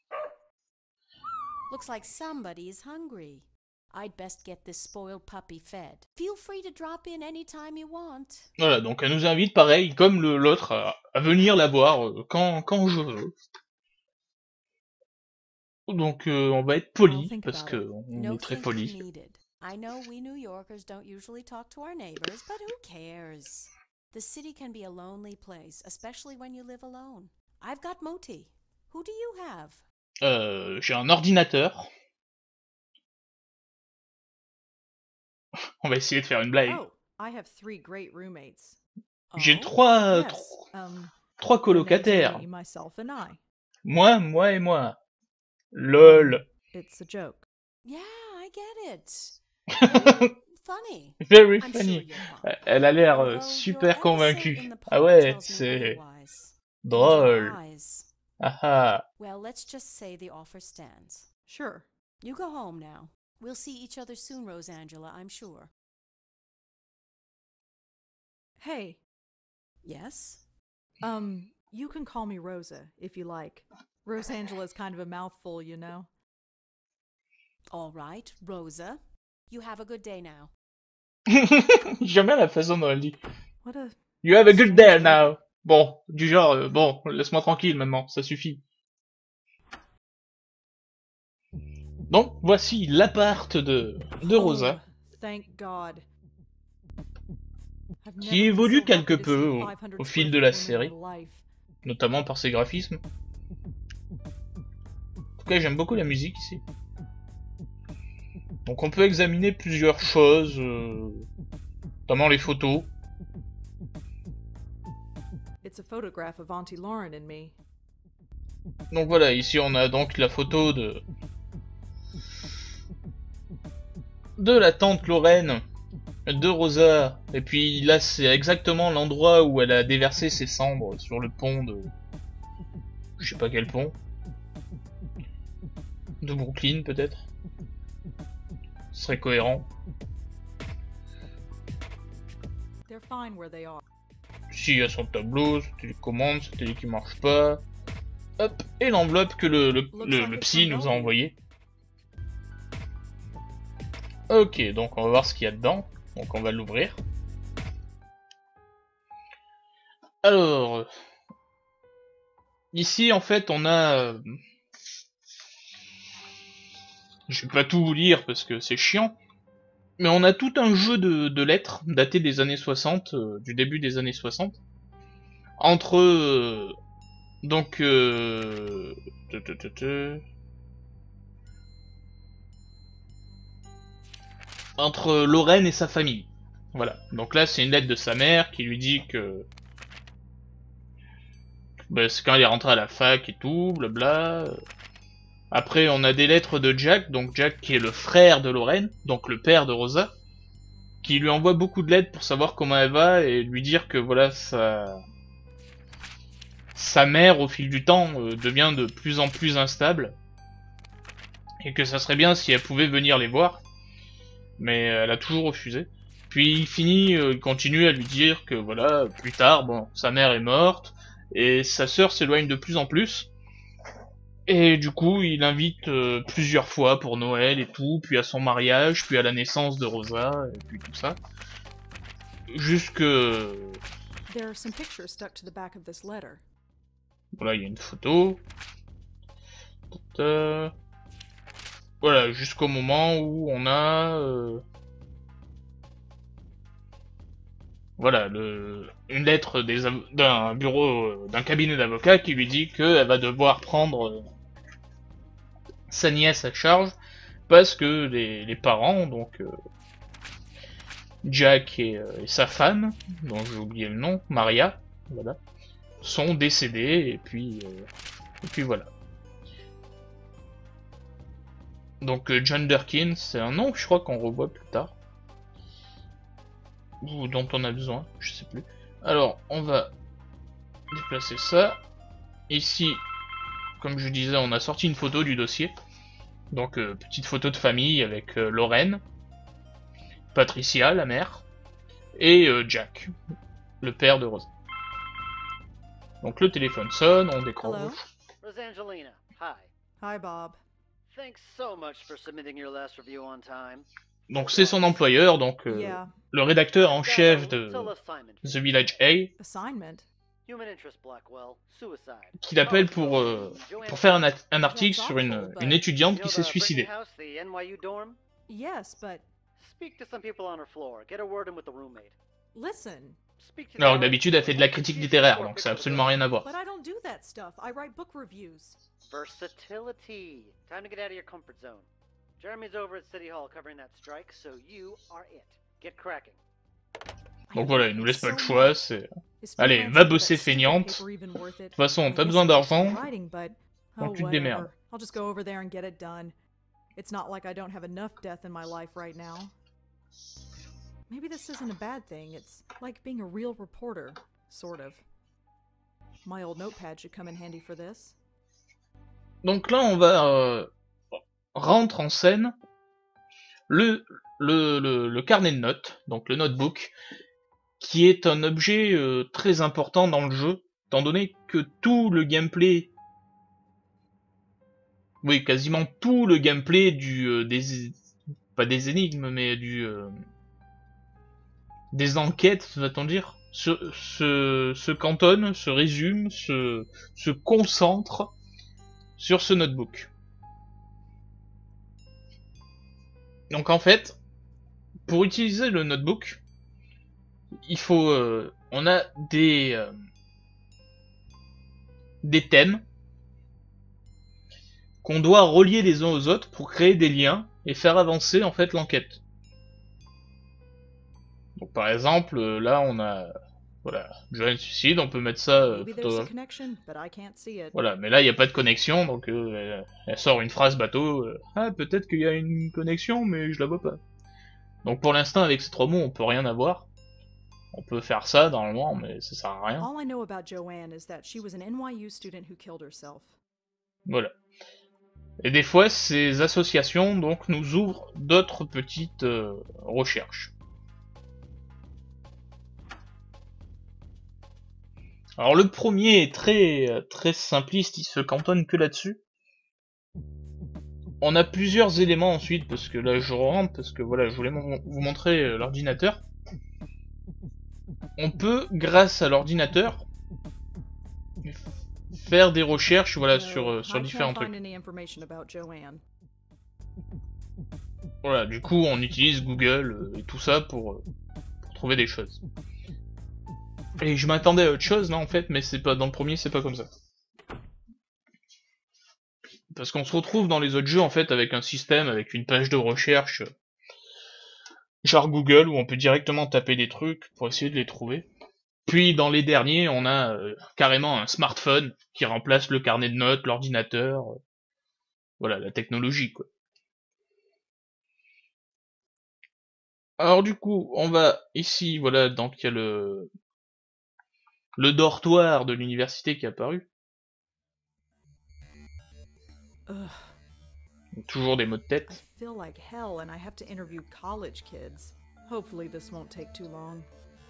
Looks like somebody is hungry. I'd best get this spoiled puppy fed. Feel free to drop in anytime you want. Voilà, donc elle nous invite, pareil, comme le- l'autre, à, à venir la voir euh, quand, quand je veux. Donc euh, on va être I'll poli, think parce about que it. on No est très thinking poli. needed. I know we New Yorkers don't usually talk to our neighbors, but who cares? The city can be a lonely place, especially when you live alone. I've got Moti. Who do you have? Euh, j'ai un ordinateur. On va essayer de faire une blague. Oh, I have three great roommates. J'ai Oh, trois, yes. tro- Um, trois their names are colocataires. me, myself, and I. Moi, moi et moi. LOL. It's a joke. Yeah, I get it. Very funny. Very I'm sure funny. you're fine. Elle a l'air euh, Although your super episode convaincue. in the Ah park ouais, tells me c'est otherwise. And your drôle. eyes. Ah ah. Well, let's just say the offer stands. Sure. You go home now. We'll see each other soon, Rosangela, I'm sure. Hey, Yes? um, you can call me Rosa if you like. Rosangela's kind of a mouthful, you know. All right, Rosa. You have a good day now. J'aime bien la façon dont elle dit. What a You have a good day strange now. Bon, du genre, euh, bon, laisse-moi tranquille maintenant, ça suffit. Donc, voici l'appart de, de Rosa, Home, thank God. I've qui never been évolue so quelque happy to peu see au, five hundred au square fil de feet la room in série, my life. notamment par ses graphismes. En tout cas, j'aime beaucoup la musique ici. Donc on peut examiner plusieurs choses, euh, notamment les photos. It's a photograph of Auntie Lauren and me. Donc voilà, ici on a donc la photo de de la tante Lorraine, de Rosa, et puis là c'est exactement l'endroit où elle a déversé ses cendres sur le pont de... je sais pas quel pont. De Brooklyn peut-être. Ce serait cohérent. They're fine where they are. Ici il y a son tableau, sa télécommande, sa télé qui marche pas. Hop, et l'enveloppe que le, le, le, le psy nous a envoyé. Ok, donc on va voir ce qu'il y a dedans. Donc on va l'ouvrir. Alors, ici en fait on a... euh, je vais pas tout vous lire parce que c'est chiant. Mais on a tout un jeu de, de lettres daté des années soixante, euh, du début des années soixante. Entre... Euh, donc... Euh, te, te, te, te, entre Lorraine et sa famille. Voilà. Donc là, c'est une lettre de sa mère qui lui dit que... bah, c'est quand elle est rentrée à la fac et tout, blabla. Après, on a des lettres de Jack, donc Jack qui est le frère de Lorraine, donc le père de Rosa, qui lui envoie beaucoup de lettres pour savoir comment elle va et lui dire que voilà, sa... sa mère, au fil du temps, euh, devient de plus en plus instable. Et que ça serait bien si elle pouvait venir les voir. Mais elle a toujours refusé. Puis il finit, euh, il continue à lui dire que voilà, plus tard, bon, sa mère est morte, et sa sœur s'éloigne de plus en plus. Et du coup, il invite euh, plusieurs fois pour Noël et tout, puis à son mariage, puis à la naissance de Rosa, et puis tout ça. Jusque... There are some pictures stuck to the back of this letter. Voilà, il y a une photo. Ta-ta. Voilà, jusqu'au moment où on a... Euh... Voilà, le... une lettre des av- d'un bureau, euh, d'un cabinet d'avocats qui lui dit qu'elle va devoir prendre euh, sa nièce à charge parce que les, les parents, donc euh, Jack et, euh, et sa femme, dont j'ai oublié le nom, Maria, voilà, sont décédés et puis euh, et puis voilà. Donc euh, John Durkin, c'est un nom que je crois qu'on revoit plus tard. Ou dont on a besoin, je sais plus. Alors, on va déplacer ça. Ici, comme je disais, on a sorti une photo du dossier. Donc, euh, petite photo de famille avec euh, Lorraine, Patricia, la mère, et euh, Jack, le père de Rosa. Donc le téléphone sonne, on décroche. Hello? Rosangelina, hi. Hi, Bob. Thanks so much for submitting your last review on time. Donc c'est son employeur, donc euh, Yeah. le rédacteur en Got a chef de little assignment for The you. Village A, Assignment? Human interest Blackwell, suicide. qui l'appelle pour, euh, pour faire un, at- un article sur une, une You étudiante know qui s'est the suicidée. Brittany House, the N Y U dorm? Yes, but Speak to some people on her floor. Get a word in with the roommate. listen. Speak to Alors the- d'habitude elle fait de la critique littéraire, donc ça n'a absolument rien à voir. But I don't do that stuff. I write book reviews. Versatility. Time to get out of your comfort zone. Jeremy's over at City Hall covering that strike, so you are it. Get cracking. Donc voilà, il nous laisse pas le choix, c'est... Allez, Allez, va bosser, feignante. De toute façon, t'as besoin d'argent, donc tu te démerdes. I'll just go over there and get it done. It's not like I don't have enough death in my life right now. Maybe this isn't a bad thing. It's like being a real reporter, sort of. My old notepad should come in handy for this. Donc là, on va... Euh, rentre en scène le, le, le, le carnet de notes, donc le notebook, qui est un objet euh, très important dans le jeu, étant donné que tout le gameplay... Oui, quasiment tout le gameplay du... Euh, des... Pas des énigmes, mais du... Euh, des enquêtes, va-t-on dire, se, se, se cantonne, se résume, se, se concentre sur ce notebook. Donc en fait, pour utiliser le notebook, il faut, euh, on a des euh, des thèmes qu'on doit relier les uns aux autres pour créer des liens et faire avancer en fait l'enquête. Donc par exemple, là on a voilà, Joanne suicide, on peut mettre ça euh, photo... Voilà, mais là il n'y a pas de connexion, donc euh, elle, elle sort une phrase bateau, euh, ah peut-être qu'il y a une connexion mais je la vois pas. Donc pour l'instant avec ces trois mots on peut rien avoir. On peut faire ça normalement, mais ça sert à rien. All I know about Joanne is that she was an N Y U student who killed herself. Voilà. Et des fois, ces associations donc nous ouvrent d'autres petites euh, recherches. Alors le premier est très très simpliste, il se cantonne que là-dessus. On a plusieurs éléments ensuite, parce que là je rentre, parce que voilà, je voulais vous montrer euh, l'ordinateur. On peut, grâce à l'ordinateur, faire des recherches voilà, sur, euh, sur différents trucs. Voilà, du coup on utilise Google euh, et tout ça pour, euh, pour trouver des choses. Et je m'attendais à autre chose, non en fait, mais c'est pas dans le premier, c'est pas comme ça. Parce qu'on se retrouve dans les autres jeux en fait avec un système, avec une page de recherche, genre Google, où on peut directement taper des trucs pour essayer de les trouver. Puis dans les derniers, on a euh, carrément un smartphone qui remplace le carnet de notes, l'ordinateur, euh, voilà, la technologie quoi. Alors du coup, on va ici, voilà, donc il y a le le dortoir de l'université qui est apparu. Ugh. Toujours des mots de tête. I feel like hell and I have to interview college kids. Hopefully this won't take too long.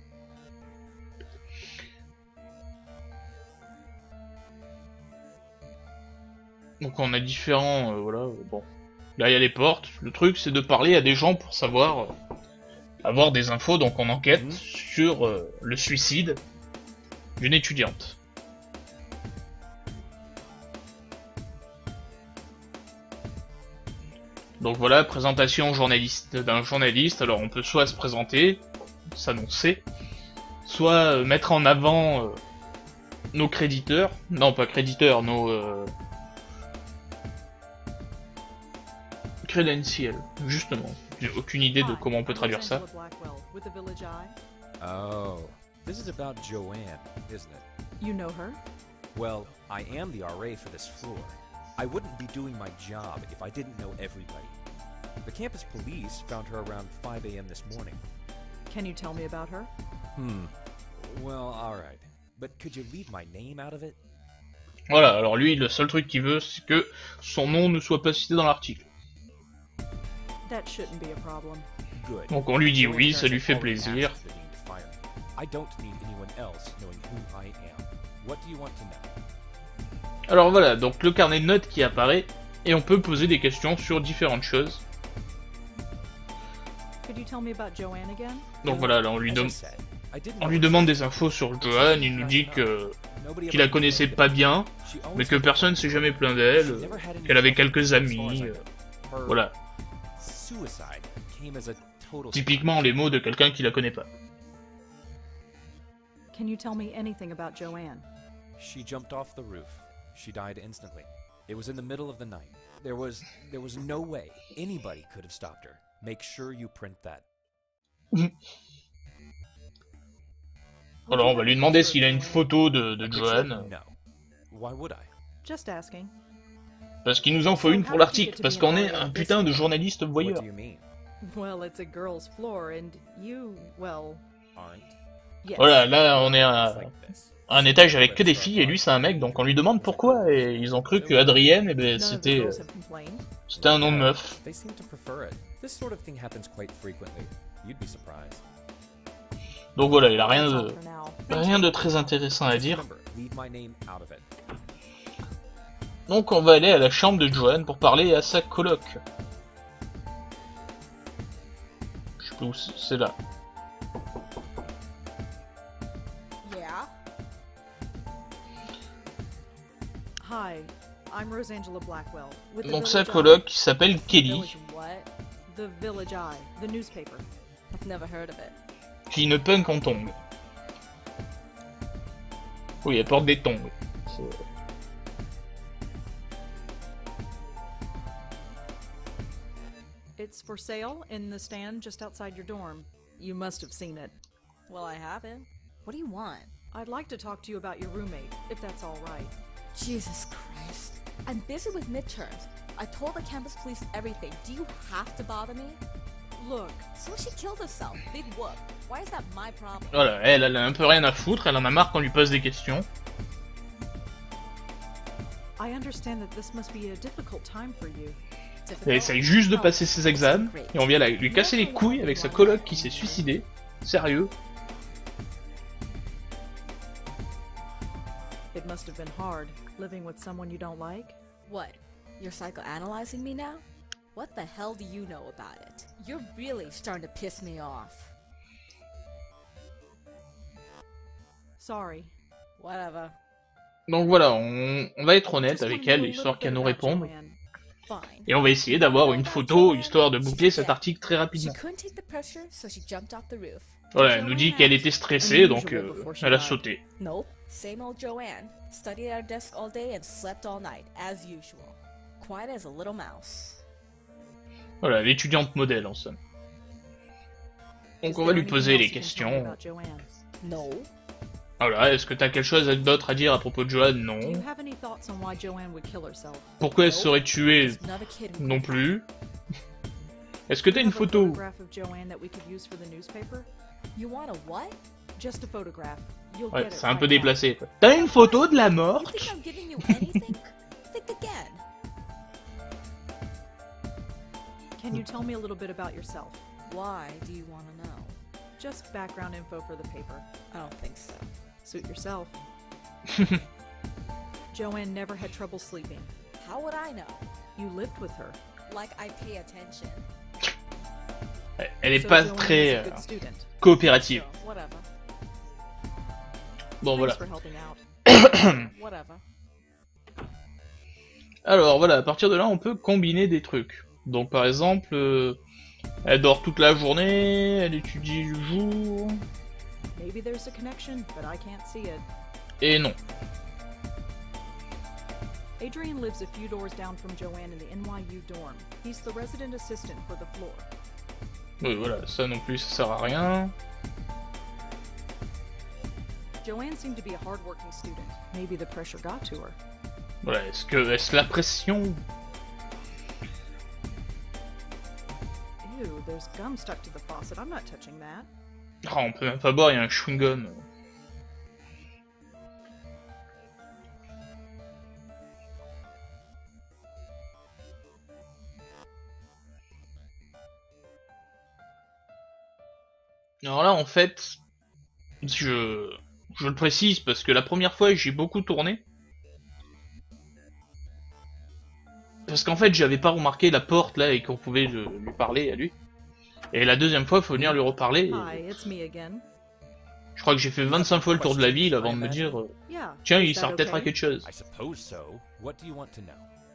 Donc on a différents, euh, voilà, euh, bon. Là il y a les portes. Le truc c'est de parler à des gens pour savoir, euh, avoir des infos. Donc on enquête mmh. sur euh, le suicide d'une étudiante. Donc voilà, présentation journaliste d'un journaliste. Alors on peut soit se présenter, s'annoncer, soit euh, mettre en avant euh, nos créditeurs, non pas créditeurs, nos euh, credentials, justement. J'ai aucune idée de comment on peut traduire ça. Oh, this is about Joanne, isn't it? You know her? Well, I am the R A for this floor. I wouldn't be doing my job if I didn't know everybody. The campus police found her around five A M this morning. Can you tell me about her? Hmm. Well, alright. But could you leave my name out of it? Voilà, alors lui, le seul truc qu'il veut, c'est que son nom ne soit pas cité dans l'article. That shouldn't be a problem. Good. Donc on lui dit oui, ça lui fait plaisir. I don't need anyone else knowing who I am. What do you want to know? Alors voilà, donc le carnet de notes qui apparaît, et on peut poser des questions sur différentes choses. Donc voilà, là on lui, dem on lui demande des infos sur Joanne, il nous dit que qu'il la connaissait pas bien, mais que personne s'est jamais plaint d'elle, qu'elle avait quelques amis, euh, voilà. Typiquement les mots de quelqu'un qui la connaît pas. Can you tell me anything about Joanne? She jumped off the roof. She died instantly. It was in the middle of the night. There was there was no way anybody could have stopped her. Make sure you print that. Alors on va lui demander s'il a une photo de, de Joanne. No. Why would I? Just asking. Parce qu'il nous en faut une pour l'article, parce qu'on est un putain de journaliste voyeur. What do you mean? Well, it's a girl's floor and you, well, Aren't? yes. Voilà, là on est à un étage avec que des filles et lui c'est un mec, donc on lui demande pourquoi et ils ont cru que Adrienne, eh ben, c'était euh, c'était un nom de meuf. They seem to prefer it. This sort of thing happens quite frequently. You'd be surprised. Donc voilà, il a rien de rien de très intéressant à dire. Leave my name out of it. Donc on va aller à la chambre de Joanne pour parler à sa coloc. Je sais plus où c'est là. I'm Rosangela Blackwell. With the Donc sa Village coloc qui s'appelle Kelly, Village what? Eye. The Village Eye, the newspaper. I've never heard of it. qui ne punk en tongs. Oui, elle porte des tongs. C'est- It's for sale in the stand just outside your dorm. You must have seen it. Well, I haven't. What do you want? I'd like to talk to you about your roommate, if that's all right. Jesus Christ. I'm busy with midterms. I told the campus police everything. Do you have to bother me? Look, So she killed herself. Big whoop. Why is that my problem? Voilà, elle, elle a un peu rien à foutre, elle en a marre qu'on lui pose des questions. I understand that this must be a difficult time for you. Elle essaye juste de passer ses examens, et on vient la- lui casser les couilles avec sa coloc qui s'est suicidée. Sérieux. It must have been hard, living with someone you don't like. What? You're psychoanalyzing me now? What the hell do you know about it? You're really starting to piss me off. Sorry. Whatever. Donc voilà, on, on va être honnête Just avec wanna know elle, a histoire little qu'elle bit nous about réponde. Joanne. Fine. Et on va essayer d'avoir une photo, histoire de boucler cet article très She rapidement. couldn't take the pressure, so she jumped off the roof. Voilà, elle nous dit qu'elle était stressée, donc euh, elle a sauté. Nope. Same old Joanne. Studied at her desk all day and slept all night, as usual. Quiet as a little mouse. Voilà, l'étudiante modèle en somme. Donc on va lui poser les questions. No. Voilà, est-ce que t'as quelque chose d'autre à dire à propos de Joanne? Do you Non. have any thoughts on why Joanne would kill herself? Pourquoi elle serait tuée? Just another kid who Non quit. plus. Est-ce que t'as une Have a photo? photograph of Joanne that we could use for the newspaper? You want a what? Just a photograph. You'll Ouais, get it c'est un right peu back. déplacé. quoi. T'as une photo de la You morte? think I'm giving you anything? Think again. Can you tell me a little bit about yourself? Why do you want to know? Just background info for the paper. I don't think so. Suit yourself. Joanne never had trouble sleeping. How would I know? You lived with her. Like I pay attention. Elle est So pas Joanne très is a euh, good student. coopérative. Sure, whatever. Bon voilà. Thanks for helping out. Whatever. Alors voilà, à partir de là, on peut combiner des trucs. Donc par exemple, euh, elle dort toute la journée, elle étudie le jour, Maybe there's a connection, but I can't see it. et non. Adrian lives a few doors down from Joanne in the N Y U dorm. He's the resident assistant for the floor. Oui voilà, ça non plus, ça sert à rien. Joanne seemed to be a hardworking student. Maybe the pressure got to her. Voilà, est-ce que est-ce la pression? Ew, there's gum stuck to the faucet. I'm not touching that. Ah, on peut même pas boire, il y a un chewing-gum. Alors là, en fait, je, je le précise parce que la première fois, j'ai beaucoup tourné. Parce qu'en fait, j'avais pas remarqué la porte là et qu'on pouvait le- lui parler à lui. Et la deuxième fois, faut venir lui reparler. et Hi, it's me again. je crois que j'ai fait vingt-cinq fois le tour de la ville avant de me dire euh, Yeah. tiens, is il that sert peut-être à okay? quelque chose. I suppose so. What do you want to know?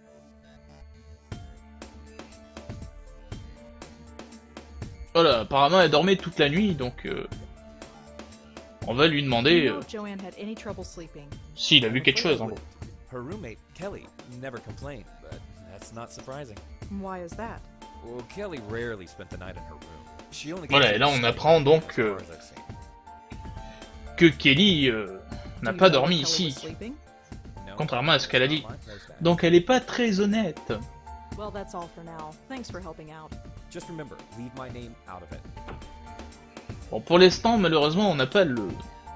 Voilà, apparemment elle dormait toute la nuit, donc euh, on va lui Do demander you know euh, if Joanne had any trouble sleeping? s'il a vu quelque chose en gros. Her roommate, Kelly, never complained, but that's not surprising. Why is that? Well, Kelly rarely spent the night in her room. She only Voilà, gets et là, to on study, apprend donc, as euh, far as I've seen. Que Kelly euh, n'a Do you pas know dormi if Kelly was ici, sleeping? No, contrairement à ce qu'elle a dit. Mike knows that. Donc elle est pas très honnête. Well, that's all for now. Thanks for helping out. Just remember, leave my name out of it. Bon, pour l'instant, malheureusement, on n'a pas le...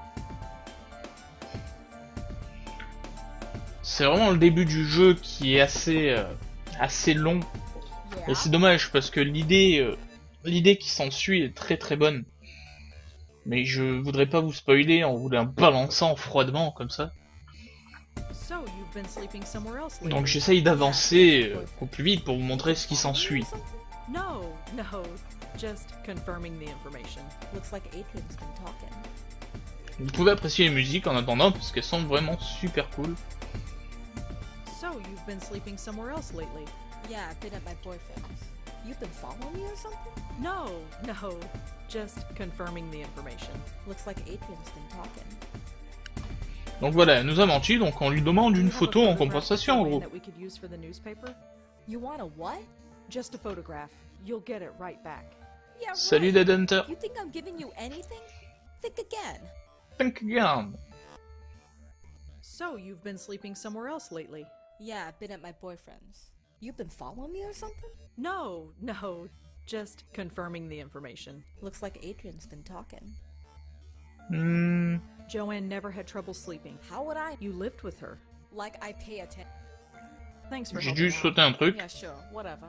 C'est vraiment le début du jeu qui est assez, euh, assez long. Et c'est dommage parce que l'idée, euh, l'idée qui s'ensuit est très très bonne. Mais je voudrais pas vous spoiler en vous la balançant froidement comme ça. So, you've been sleeping somewhere else Donc lately? j'essaye d'avancer euh, au plus vite pour vous montrer ce qui s'ensuit. No, no. Just confirming the information. Looks like Adrian's been talking. Vous pouvez apprécier les musiques en attendant parce qu'elles sont vraiment super cool. So, you've been sleeping somewhere else lately? Yeah, I've been at my boyfriend's. You've been following me or something? No, no. Just confirming the information. Looks like Adrian's been talking. Donc voilà, elle nous a menti, donc on lui demande une photo en compensation en gros. That we could use for the newspaper? You want a what? Just a photograph. You'll get it right back. Yeah, Salut right. Dead Hunter. You think I'm giving you anything? Think again. Think again. So, you've been sleeping somewhere else lately? Yeah, I've been at my boyfriend's. You've been following me or something? No, no. Just confirming the information. Looks like Adrian's been talking. Hmm. Joanne never had trouble sleeping. How would I? You lived with her. Like I pay attention. Thanks for J'ai helping dû out. sauter un truc. Yeah, sure, whatever.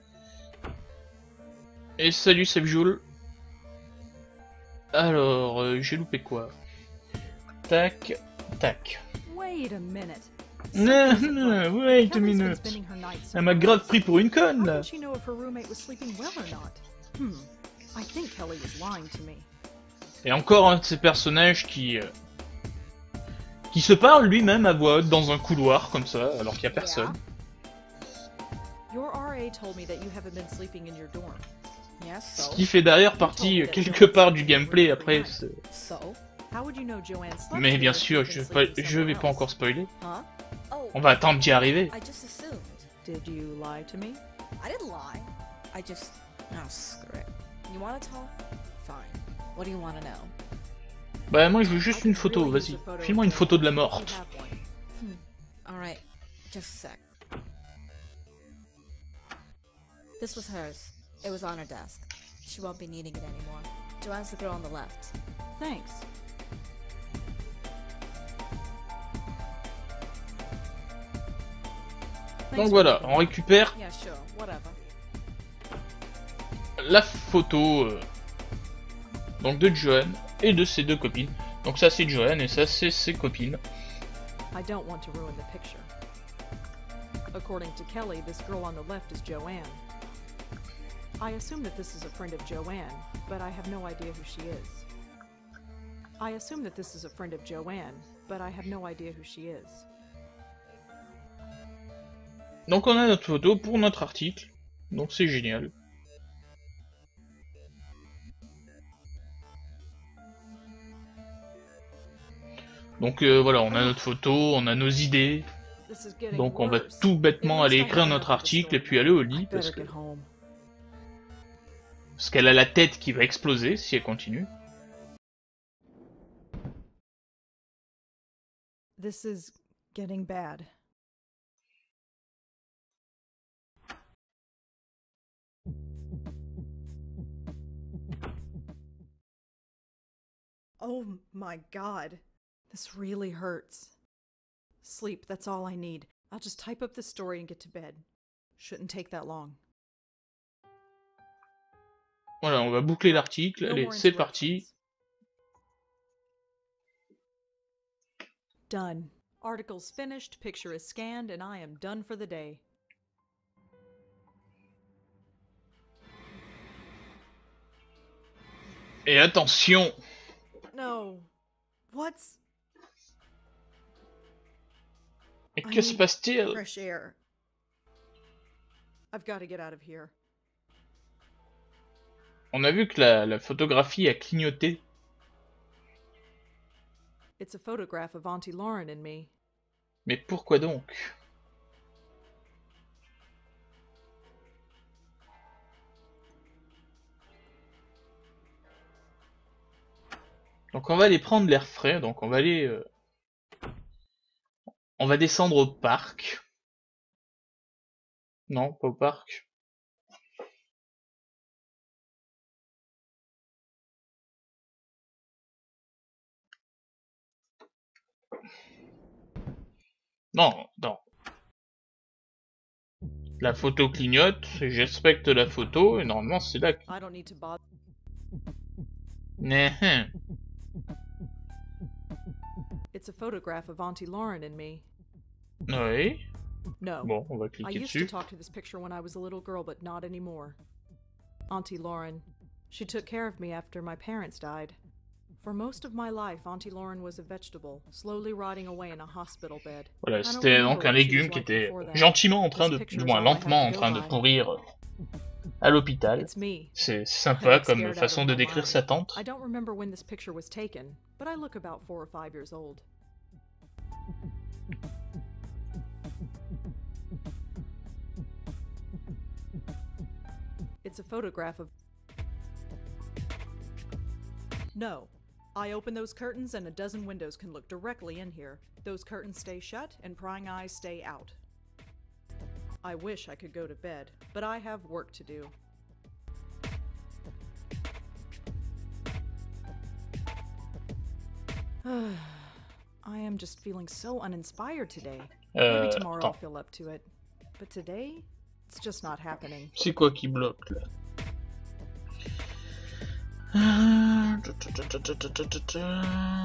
Et salut Sebjoul. Alors, euh, j'ai loupé quoi? Tac, tac. Wait a minute. Non, non, wait a Kelly's been minute. spending her nights Elle m'a grave pris pour une conne How là. did she know if her roommate was sleeping well or not? Hmm. I think Kelly was lying to me. Et encore un de ces personnages qui... Euh, qui se parle lui-même à voix haute dans un couloir comme ça, alors qu'il y a personne. Your R A told me that you haven't been sleeping in your dorm. Yes, Ce so. qui fait d'ailleurs partie euh, quelque part du gameplay après. c'est- So? How would you know Joanne slept Mais here bien if sûr, she'd je been vais, pas, sleeping je vais somewhere pas else? encore spoiler. Huh? Oh. On va attendre d'y arriver. I just assumed. Did you lie to me? I didn't lie. I just. Oh, screw it. You wanna talk? Fine. What do you wanna know? Bah moi je veux juste une photo, vas-y. File-moi une photo de la You morte. have one. Hmm. Alright. Just a sec. This was hers. It was on her desk. She won't be needing it anymore. Joanne's the girl on the left. Thanks. Donc voilà, on récupère Yeah, sure. Whatever. la photo euh, donc de Joanne et de ses deux copines. Donc ça c'est Joanne et ça c'est ses copines. I don't want to ruin the picture. According to Kelly, this girl on the left is Joanne. I assume that this is a friend of Joanne, but I have no idea who she is. I assume that this is a friend of Joanne, but I have no idea who she is. Donc on a notre photo pour notre article. Donc c'est génial. Donc euh, voilà, on a notre photo, on a nos idées. This is getting Donc on va worse. tout bêtement At least aller I have écrire enough notre of the article et story puis aller au now. I lit parce better que get home. parce qu'elle a la tête qui va exploser si elle continue. This is getting bad. Oh my god. This really hurts. Sleep, that's all I need. I'll just type up the story and get to bed. Shouldn't take that long. Voilà, on va boucler l'article. No Allez, more c'est parti. interruptions. Done. Article's finished, picture is scanned, and I am done for the day. Et attention, No. What's et I que se need passe-t-il? fresh air? I've got to get out of here. On a vu que la, la photographie a clignoté. It's a photograph of Auntie Lauren and me. Mais pourquoi donc? Donc on va aller prendre l'air frais, donc on va aller... euh, On va descendre au parc. Non, pas au parc. Non, non. La photo clignote, je respecte la photo, et normalement c'est là que... I don't need to bother. Né, It's a photograph of Auntie Lauren and me. oui. No. Bon, on va I cliquer used to dessus. talk to this picture when I was a little girl, but not anymore. Auntie Lauren. She took care of me after my parents died. For most of my life, Auntie Lauren was a vegetable, slowly rotting away in a hospital bed. Voilà, I don't c'était remember donc un what she was légume qui like était before that. gentiment en train This de, picture du is moins all I have lentement to en go train de by. pourrir à l'hôpital. It's me. C'est I sympa got comme scared out façon of de my décrire mind. sa tante. I don't remember when this picture was taken, but I look about four or five years old. It's a photograph of... No. I open those curtains and a dozen windows can look directly in here. Those curtains stay shut and prying eyes stay out. I wish I could go to bed, but I have work to do. I am just feeling so uninspired today. Euh, Maybe tomorrow I'll attends. feel up to it. But today, it's just not happening. C'est quoi qui bloque là? Ah, ta, ta, ta, ta, ta, ta, ta, ta.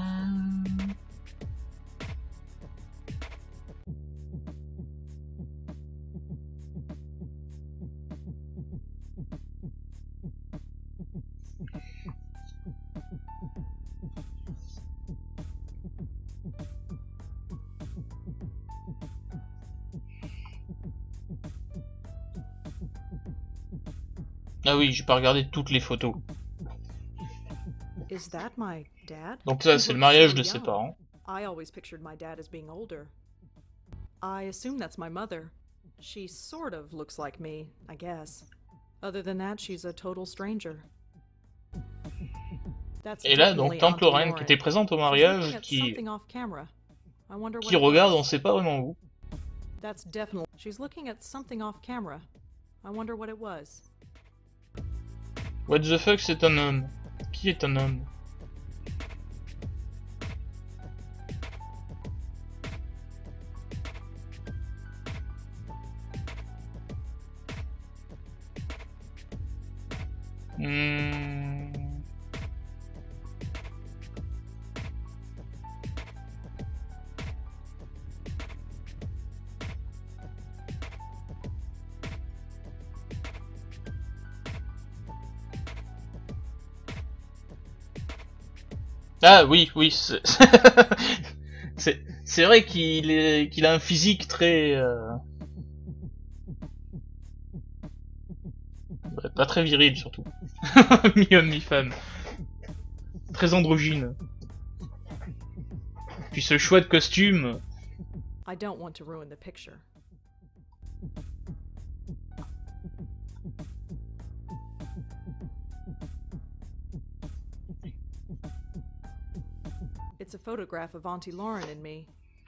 Ah oui, j'ai pas regardé toutes les photos. Is that my dad? Donc ça, He c'est le looks mariage so de ses young. parents. I always pictured my dad as being older. I assume that's my mother. She sort of looks like me, I guess. Other than that, she's a total stranger. That's Et là, donc, definitely tante Auntie Lorraine, qui Lauren. était présente au She's mariage, looking at qui, something off camera. I wonder qui what it regarde, on was. sait pas vraiment où. That's definitely. She's looking at something off camera. I wonder what it was. What the fuck, c'est un homme. Qui est un homme? Hmm... Ah oui, oui, c'est c'est c'est vrai qu'il est qu'il a un physique très euh... ouais, pas très viril surtout. Mi-homme mi-femme. Très androgyne. Puis ce choix de costume. I don't want to ruin the picture. It's a photograph of Auntie Lauren and me.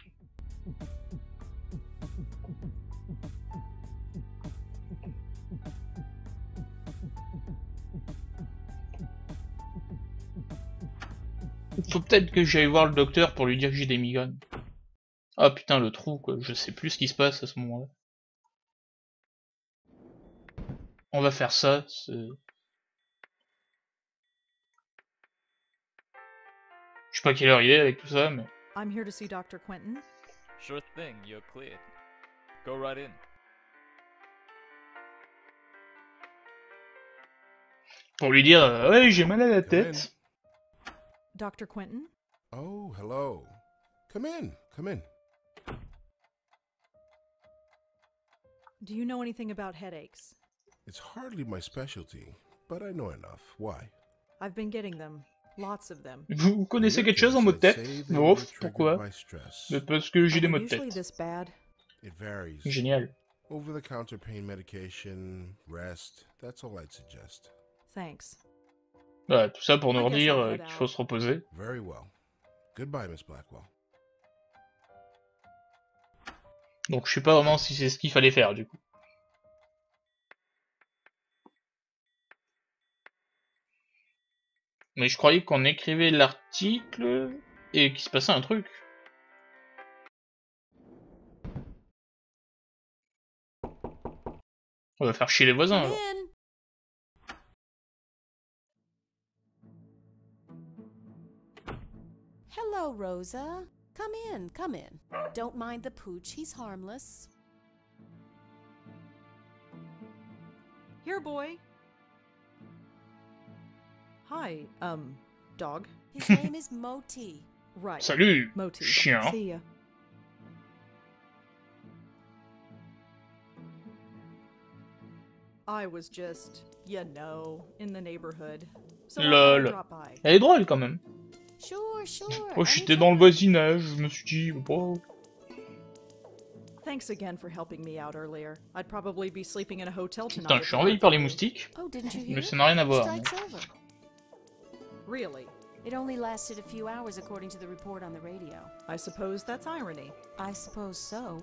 Faut peut-être que j'aille voir le docteur pour lui dire que j'ai des migraines. Ah putain, le trou quoi, je sais plus ce qui se passe à ce moment-là. On va faire ça, c'est... Je sais pas quelle heure il est avec tout ça, mais... I'm here to see Doctor Quentin. Sure thing, you're cleared. Go right in. Pour lui dire, euh, ouais, j'ai mal à la tête. Doctor Quentin? Oh, hello. Come in, come in. Do you know anything about headaches? It's hardly my specialty, but I know enough. Why? I've been getting them. Lots of them. Vous connaissez quelque chose en maux de tête? Non, pourquoi? Mais parce que j'ai des maux de Usually tête. this bad. It varies. Génial. Over-the-counter pain medication, rest, that's all I'd suggest. Thanks. Voilà, tout ça pour nous I guess redire I'll euh, head qu'il faut out. se reposer. Very well. Goodbye, Miss Blackwell. Donc je sais pas vraiment si c'est ce qu'il fallait faire du coup. Mais je croyais qu'on écrivait l'article et qu'il se passait un truc. On va faire chier les voisins Come alors. in. Hello, Rosa. Come in, come in. Don't mind the pooch, he's harmless. Here, boy. Hi, um, dog. His name is Moti. Right. Salut, Moti. chien. See ya. I was just, you know, in the neighborhood. So I thought I'd Lol. drop by. Elle est drôle quand même. Sure, sure. Oh, j'étais dans le voisinage, je me suis dit, bon. Thanks again for helping me out earlier. I'd probably be sleeping in a hotel tonight. Putain, if je suis it envahi weren't par for les you. moustiques. Oh, didn't you hear? Mais ça n'a rien à voir. Strike's over. Really? It only lasted a few hours according to the report on the radio. I suppose that's irony. I suppose so.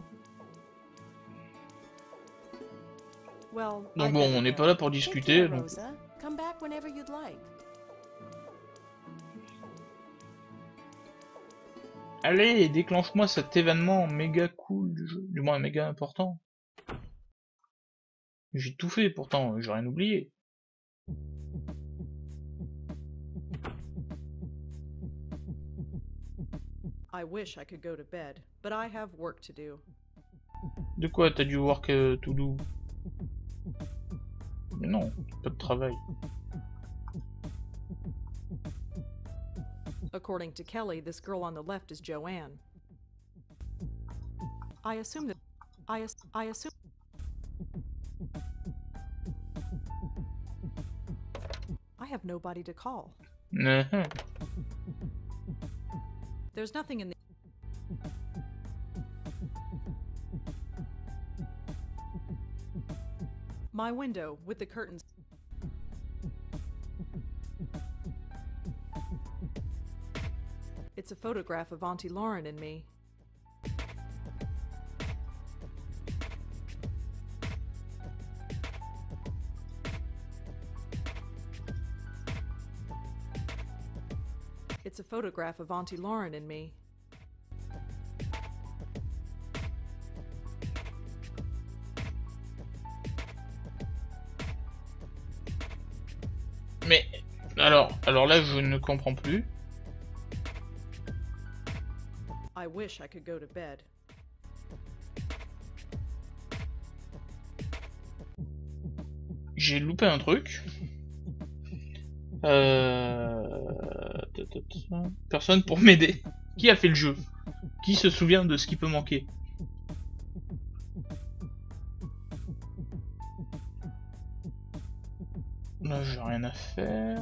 Well, Donc I bon, better on n'est go. pas là pour Take discuter. care, Donc... Rosa. Come back whenever you'd like. Allez, déclenche-moi cet événement méga cool du jeu, du moins méga important. J'ai tout fait pourtant, j'ai rien oublié. I wish I could go to bed, but I have work to do. De quoi t'as du work euh, to do? Mais non, pas de travail. According to Kelly, this girl on the left is Joanne. I assume that I as I assume I have nobody to call. Uh-huh. There's nothing in the my window with the curtains. It's a photograph of Auntie Lauren and me. It's a photograph of Auntie Lauren and me. Mais alors, alors là je ne comprends plus. I wish I could go to bed. J'ai loupé un truc. Euh... Personne pour m'aider. Qui a fait le jeu? Qui se souvient de ce qui peut manquer? Là j'ai rien à faire.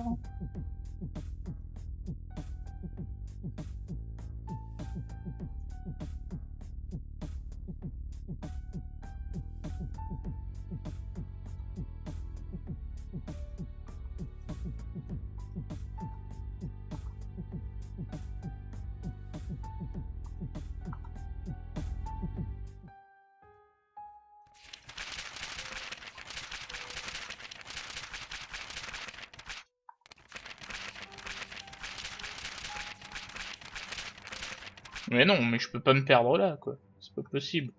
Mais non, mais je peux pas me perdre là, quoi. C'est pas possible.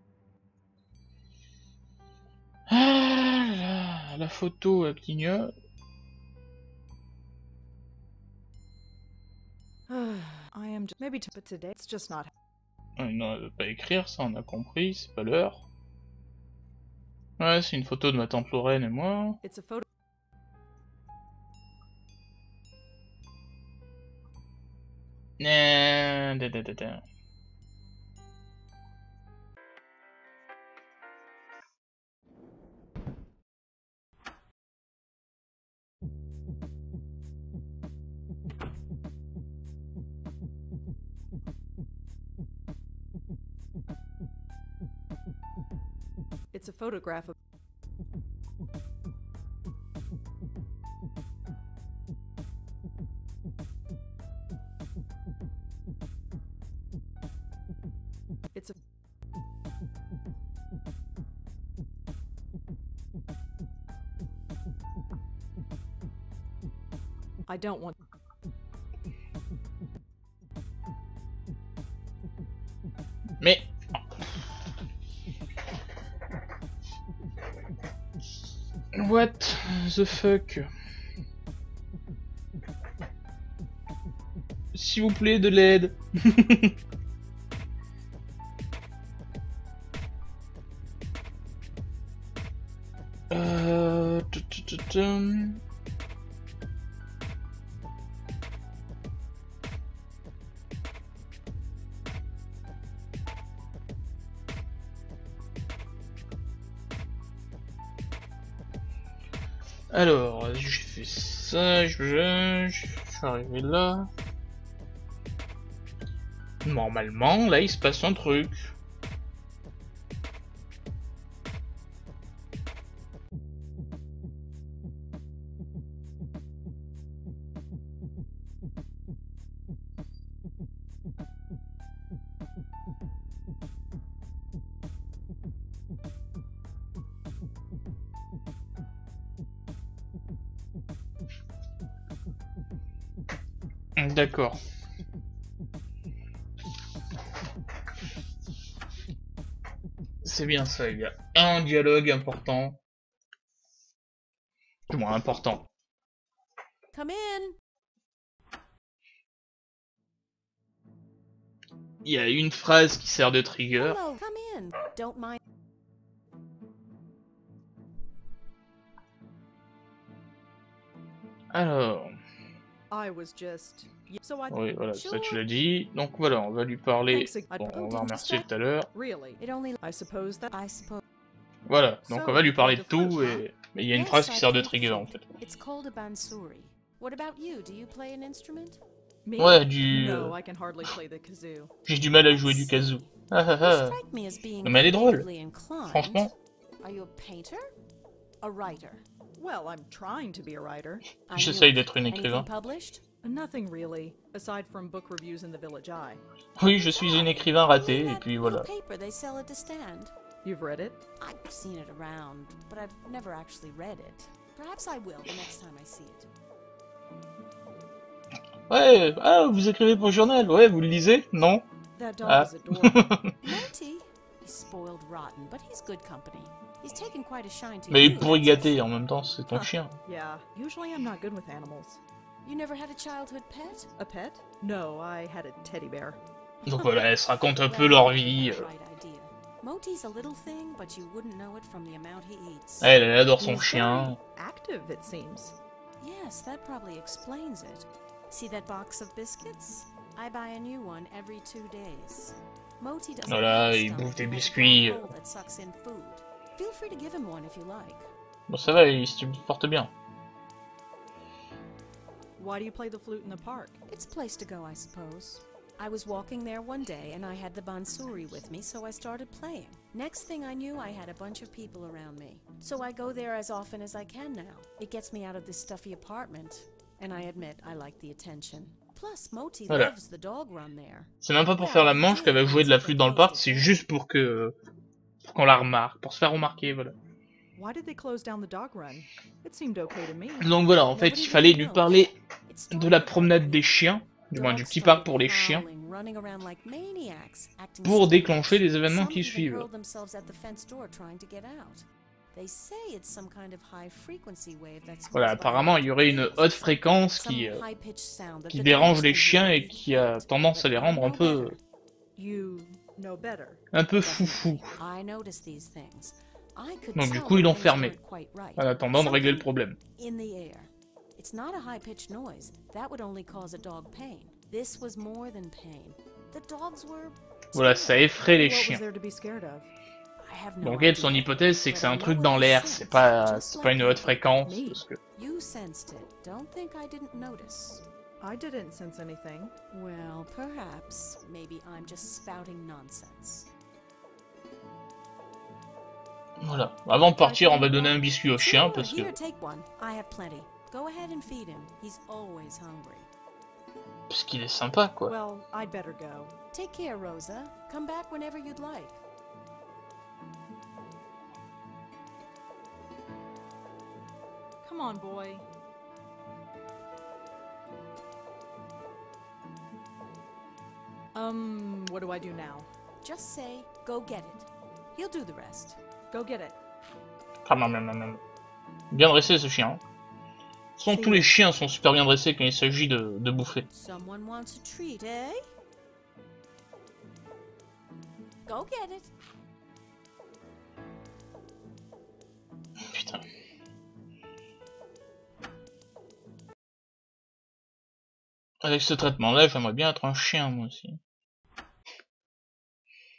Ah là, la photo, elle clignote. I am just maybe to, but today it's just not. Ah, non, elle veut pas écrire, ça on a compris, c'est pas l'heure. Ouais, c'est une photo de ma tante Lorraine et moi. It's a photo. Nah, da, da, da, da. It's a photograph of. It's a. I don't want. Mais... What the fuck? S'il vous plaît, de l'aide. euh... Alors, j'ai fait ça, je, je, je suis arrivé là. Normalement, là, il se passe un truc. D'accord. C'est bien ça, il y a un dialogue important. Du moins important. Come in. Il y a une phrase qui sert de trigger. Hello, come in. Don't mind. Alors, I was just. So I. oui, voilà, ça Sure. tu l'as dit. Donc voilà, on va lui parler. Thanks ag- Bon, I- on va remercier tout à l'heure. Really? It only. I suppose that. I suppose. Voilà, donc on va lui parler de So, tout huh? et mais il y a une Yes, phrase qui I sert de play the trigger en flute. fait. It's called a bansuri. What about you? Do you play an instrument? Me? Ouais, du. No, euh, I can hardly play the kazoo. J'ai du mal à jouer du kazoo. Ah ah You ah. strike me as being Non, mais elle est drôle. creatively inclined. Franchement. Are you a painter? A writer? Well, I'm trying to be a writer. I J'essaye knew it. d'être une Anything écrivain. published? Nothing really, aside from book reviews in the Village Eye. Oui, je suis une écrivain raté You mean et that puis little voilà. paper they sell at the stand? You've read it? I've seen it around, but I've never actually read it. Perhaps I will the next time I see it. Ouais, ah, vous écrivez pour le journal, ouais, vous le lisez? Non? That dog Ah. is adorable. Monty, he's spoiled rotten, but he's good company. He's taken quite a shine to Mais you. pour y that's gâter it. en même temps, c'est ton Huh. chien. Yeah, usually I'm not good with animals. You never had a childhood pet? A pet? No, I had a teddy bear. Donc voilà, elle se raconte un peu Well, leur vie. euh. right idea. Moti's a little thing, but you wouldn't know it from the amount he eats. Elle, elle adore son He's chien. very active, it seems. Yes, that probably explains it. See that box of biscuits? I buy a new one every two days. Moti doesn't Voilà, have a il stomach, bouffe des he has a biscuits. black hole that sucks in food. Feel free to give him one if you like. Bon, ça va, il se porte bien. Why do you play the flute in the park? It's a place to go, I suppose. I was walking there one day and I had the bansuri with me, so I started playing. Next thing I knew, I had a bunch of people around me. So I go there as often as I can now. It gets me out of this stuffy apartment. And I admit, I like the attention. Plus, Moti Voilà. loves the dog run there. C'est même pas pour faire la manche qu'elle va jouer de la flûte dans le parc, c'est juste pour que pour qu'on la remarque, pour se faire remarquer, voilà. Why did they close down the dog run? It seemed okay to me. Donc voilà, en fait, il fallait lui parler de la promenade des chiens, du moins du petit parc pour les chiens, pour déclencher les événements qui suivent. Voilà, apparemment, il y aurait une haute fréquence qui, euh, qui dérange les chiens et qui a tendance à les rendre un peu, You know better. un peu foufou. Donc du coup, ils l'ont fermé, en attendant de régler le problème. In the air. It's not a high-pitched noise. That would only cause a dog pain. This was more than pain. The dogs were Voilà, ça effraie les What was chiens. there to be scared of? I have no Donc elle, son idea, hypothèse, c'est que but c'est I un know truc what dans I l'air, sensed, c'est pas, just c'est pas une like haute fréquence, Me. parce que... You sensed it. Don't think I didn't notice. I didn't sense anything. Well, perhaps. Maybe I'm just spouting nonsense. Voilà. Avant de partir, on va donner un biscuit au chien, Sure, parce que... here, take one. I have plenty. Go ahead and feed him. He's always hungry. Parce qu'il est sympa, quoi. Well, I'd better go. Take care, Rosa. Come back whenever you'd like. Come on, boy. Um, what do I do now? Just say, go get it. He'll do the rest. Go get it. Ah, non, non, non, non. Bien dressé, ce chien. De toute façon, tous les chiens sont super bien dressés quand il s'agit de, de bouffer. Someone wants a treat, eh? Go get it. Putain. Avec ce traitement-là, j'aimerais bien être un chien, moi aussi.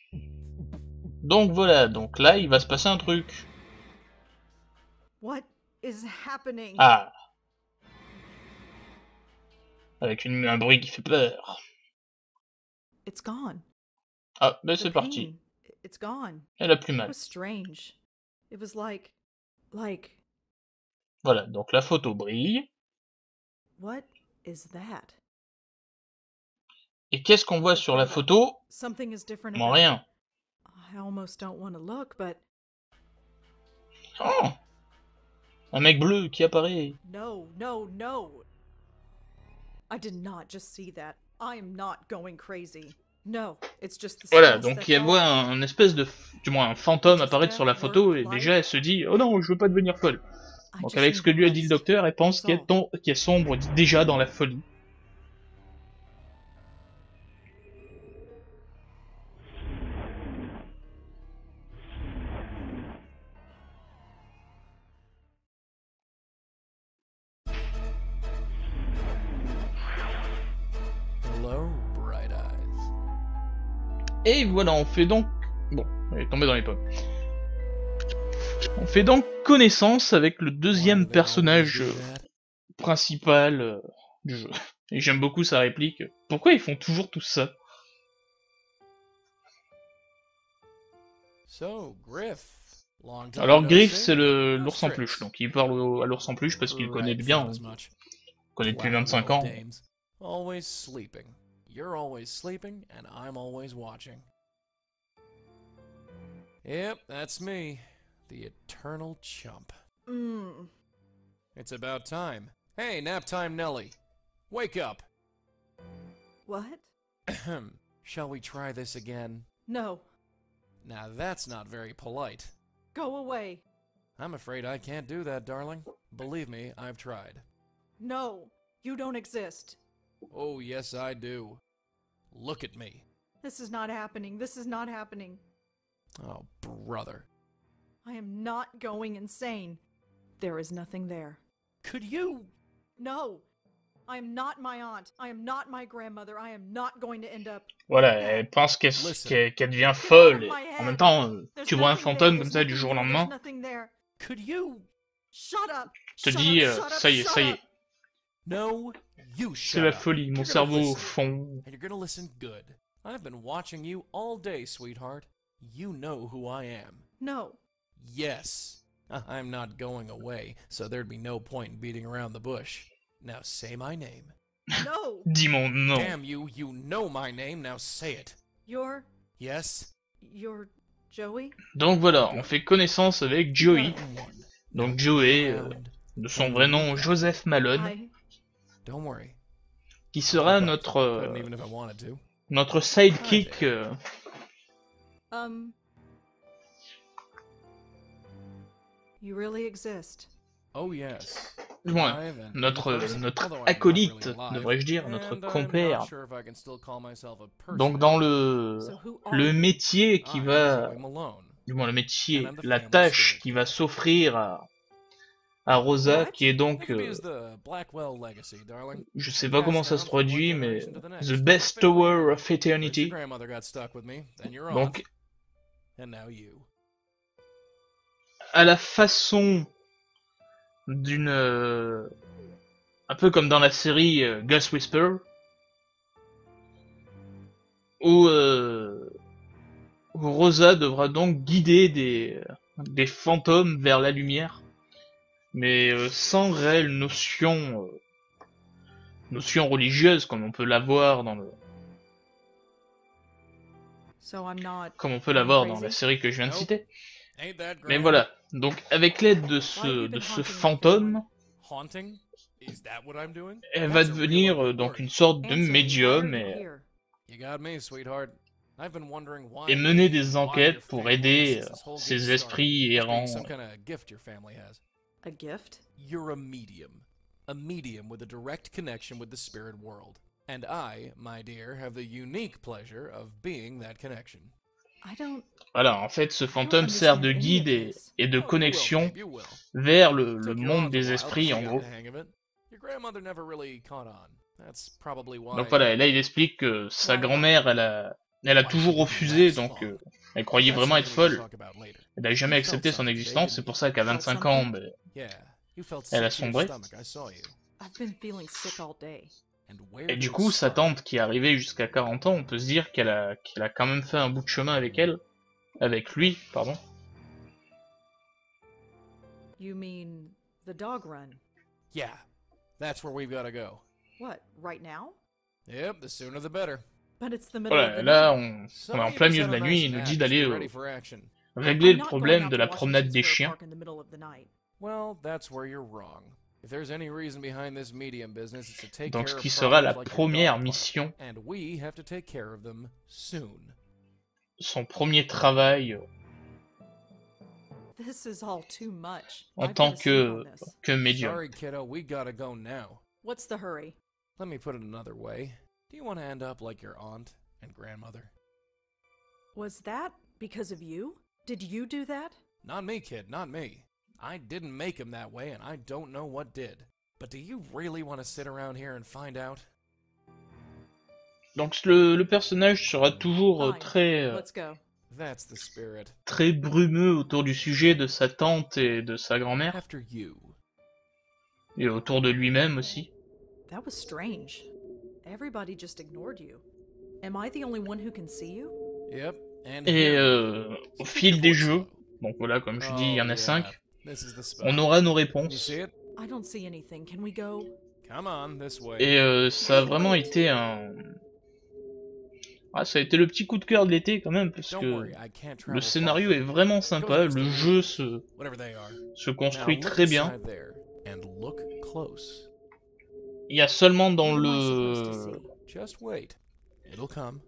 Donc voilà, donc là, il va se passer un truc. What? is happening? Ah. Avec une, un bruit qui fait peur. It's gone. Ah, ben The c'est parti. pain, it's gone. Elle a plus It mal. was strange. It was like, like, Voilà, donc la photo brille. what is that? Et qu'est-ce qu'on voit sur la photo? Something is different Bon, about rien. it. I almost don't want to look, but Oh, un mec bleu qui apparaît. no, no, no. I did not just see that. I am not going crazy. No, it's just the Voilà, stress, donc that's elle all. voit un, un espèce de, du moins un fantôme apparaître sur la photo et déjà elle se dit oh non, je veux pas devenir folle. I Donc just avec need ce que lui a dit le rest. docteur, elle pense That's qu'elle all. tom- qu'elle sombre déjà dans la folie. Hello, bright eyes. Et voilà, on fait donc... Bon, elle est tombée dans les pommes. On fait donc connaissance avec le deuxième personnage euh, principal euh, du jeu. Et j'aime beaucoup sa réplique. Pourquoi ils font toujours tout ça? So, Griff. Long time Alors no Griff, see. c'est le How's l'ours en tricks? peluche, donc il parle au- à l'ours en peluche parce qu'il connaît Right, bien, thought as il much. connaît depuis Wow, vingt-cinq little ans. dames. Always sleeping. You're always sleeping, and I'm always watching. Yep, that's me. The eternal chump. Mm. It's about time. Hey, nap time Nelly. Wake up. What? Ahem. Shall we try this again? No. Now that's not very polite. Go away. I'm afraid I can't do that, darling. Believe me, I've tried. No. You don't exist. Oh, yes, I do. Look at me. This is not happening. This is not happening. Oh, brother. I am not going insane. There is nothing there. Could you? No. I am not my aunt. I am not my grandmother. I am not going to end up. Voilà, elle pense qu'elle Listen. qu'elle- qu'elle devient Get out folle. of Et my en même head. temps, euh, There's tu vois un nothing there. fantôme There's comme ça du nothing jour au there. lendemain, There's nothing there. Could you? Shut up. te Shut dis up, euh, shut up, ça y est, shut ça y up. est, No, you c'est shut la up. folie, mon You're gonna cerveau listen. fond. And you're gonna listen good. I've been watching you all day, sweetheart. You know who I am. No. Yes. Uh, I'm not going away, so there'd be no point in beating around the bush. Now say my name. No. Dis mon nom. Damn you, you know my name, now say it. You're. Yes? You're Joey? Donc voilà, on fait connaissance avec Joey. Donc Joey, euh, de son vrai nom Joseph Malone, I. Don't worry. qui sera notre Couldn't euh, even if I wanted to. notre sidekick. euh, Um. You really exist. Oh yes. Du moins, Alive and notre in person, notre although I'm not acolyte, really alive, devrais-je dire, notre and I'm compère. not sure if I can still call myself a person. Donc dans le So who are le you? métier qui I'm va, Joey Malone. du moins le métier, And I'm the la family tâche steward. qui va s'offrir à à Rosa, What? qui est donc, Think of me euh, as the Blackwell legacy, darling. je sais pas comment ça se Passed down from one traduit, mais generation to the next. The Best Family Tower name. of First your Eternity. grandmother got stuck with me, then your aunt, Donc and now you. à la façon d'une euh, un peu comme dans la série euh, Ghost Whisperer, où, euh, où Rosa devra donc guider des des fantômes vers la lumière, mais euh, sans réelle notion euh, notion religieuse comme on peut l'avoir dans le So I'm not. comme on peut l'avoir going dans la crazy? série que je viens de Nope. citer. Ain't that Mais grand? voilà, donc avec l'aide de Why have ce you de been ce haunting my fantôme, Haunting? Is that what I'm doing? elle va That's a real devenir ugly euh, donc word. une sorte de Answer me, why médium are you et, here? You got me, sweetheart. I've been wondering why et mener me, des why enquêtes your pour family, aider since euh, this whole ces gig esprits started. Must be errants. some kind of gift your family has. A gift? You're a medium. A medium with a direct connection with the spirit world. And I, my dear, have the unique pleasure of being that connection. I don't. Voilà, en fait, ce don't fantôme sert de understand any guide of et, this. et de Oh, you will, connexion babe, you will. vers le, le Took your monde aunt a des while, esprits, but en she got gros. the hang of it. Your grandmother never really caught on. That's probably why. Donc voilà, et là il explique que sa Why grand-mère, elle a, elle a Why toujours she didn't refusé, last donc long. euh, elle croyait That's vraiment être something we can folle. talk about later. Elle n'a jamais You felt accepté son something today, existence, c'est didn't pour you? ça qu'à Felt vingt-cinq ans, something? ben, Yeah. You felt Elle a sick to your sombré. stomach, I saw you. I've been feeling sick all day. And where Et did du it coup, sa start? tante qui est arrivée jusqu'à quarante ans, on peut se dire qu'elle a, qu'elle a quand même fait un bout de chemin avec elle. Avec lui, pardon. You mean the dog run? Yeah, that's where we've got to go. What, right now? Yep, the sooner the better. But it's the middle of Voilà, the là, night. on, So on est en you plein just milieu de had la a nuit, nice il nous nap, dit just d'aller be euh, ready for action. régler I'm le not problème going out de to la Washington promenade des Square chiens. Park in the middle of the night. Well, that's where you're wrong. If there's any reason behind this medium business, it's to take Donc care ce of qui sera la problems like your première dog park. mission, And we have to take care of them soon. son premier travail euh, This is all too much. en I've tant gotta sleep que, on this. que médium. Sorry, kiddo, we gotta go now. What's the hurry? Let me put it another way. Do you want to end up like your aunt and grandmother? Was that because of you? Did you do that? Not me, kid, not me. I didn't make him that way, and I don't know what did. But do you really want to sit around here and find out? Donc le, le personnage sera toujours euh, Fine. très, euh, Let's go. That's the spirit. très brumeux autour du sujet de sa tante et de sa grand-mère, After you. et autour de lui-même aussi. That was strange. Everybody just ignored you. Am I the only one who can see you? Yep, and Et hear euh, you. au So fil keep des your voice jeux, low. donc voilà, comme je dis, il y Oh, en a yeah. cinq, This is the spot. on aura nos Can you réponses. see it? I don't see anything. Can we go? Come on, this way. Et euh, ça a vraiment été un... Ah, ça a été le petit coup de cœur de l'été quand même, parce Don't que worry, I can't travel le far scénario from est you. vraiment Go sympa, against le the jeu rules, se, whatever they are. se Now construit look très bien. inside there and look close. Il y a seulement dans What am I supposed to le... see? Just wait. It'll come.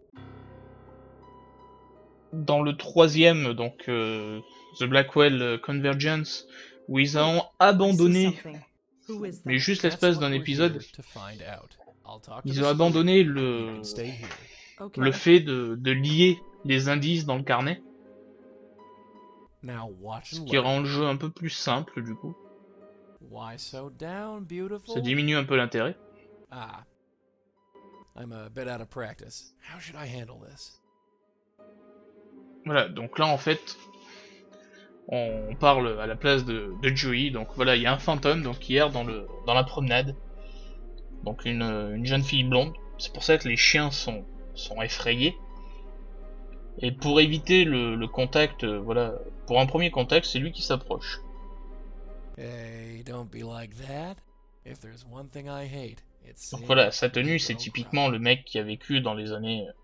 dans le troisième, donc euh, The Blackwell Convergence, où ils ont abandonné, I see something. Who is that? mais juste That's l'espace what d'un we're épisode, here to find out. I'll talk to ils the ont steward. abandonné You le, can stay here. Okay. le fait de, de lier les indices dans le carnet, Now watch ce and qui learn. rend le jeu un peu plus simple du coup. Why so down, beautiful? Ça diminue un peu l'intérêt. Ah. I'm a bit out of practice. How should I handle this? Voilà, donc là en fait, on parle à la place de, de Joey, donc voilà, il y a un fantôme donc hier dans le dans la promenade, donc une, une jeune fille blonde. C'est pour ça que les chiens sont sont effrayés. Et pour éviter le, le contact, euh, voilà, pour un premier contact, c'est lui qui s'approche. Hey, don't be like that. If there's one thing I hate, it's Donc seeing voilà, sa people tenue, c'est cry. typiquement le mec qui a vécu dans les années, euh,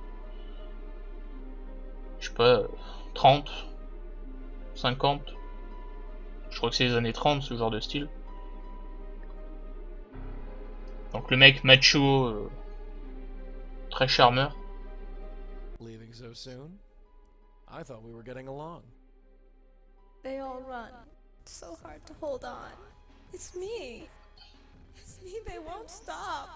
je sais pas, trente, cinquante. Je crois que c'est les années trente, ce genre de style. Donc le mec macho, euh, très charmeur. Leaving so soon? I thought we were getting along. They all run. It's so hard to hold on. It's me. It's me. They won't stop.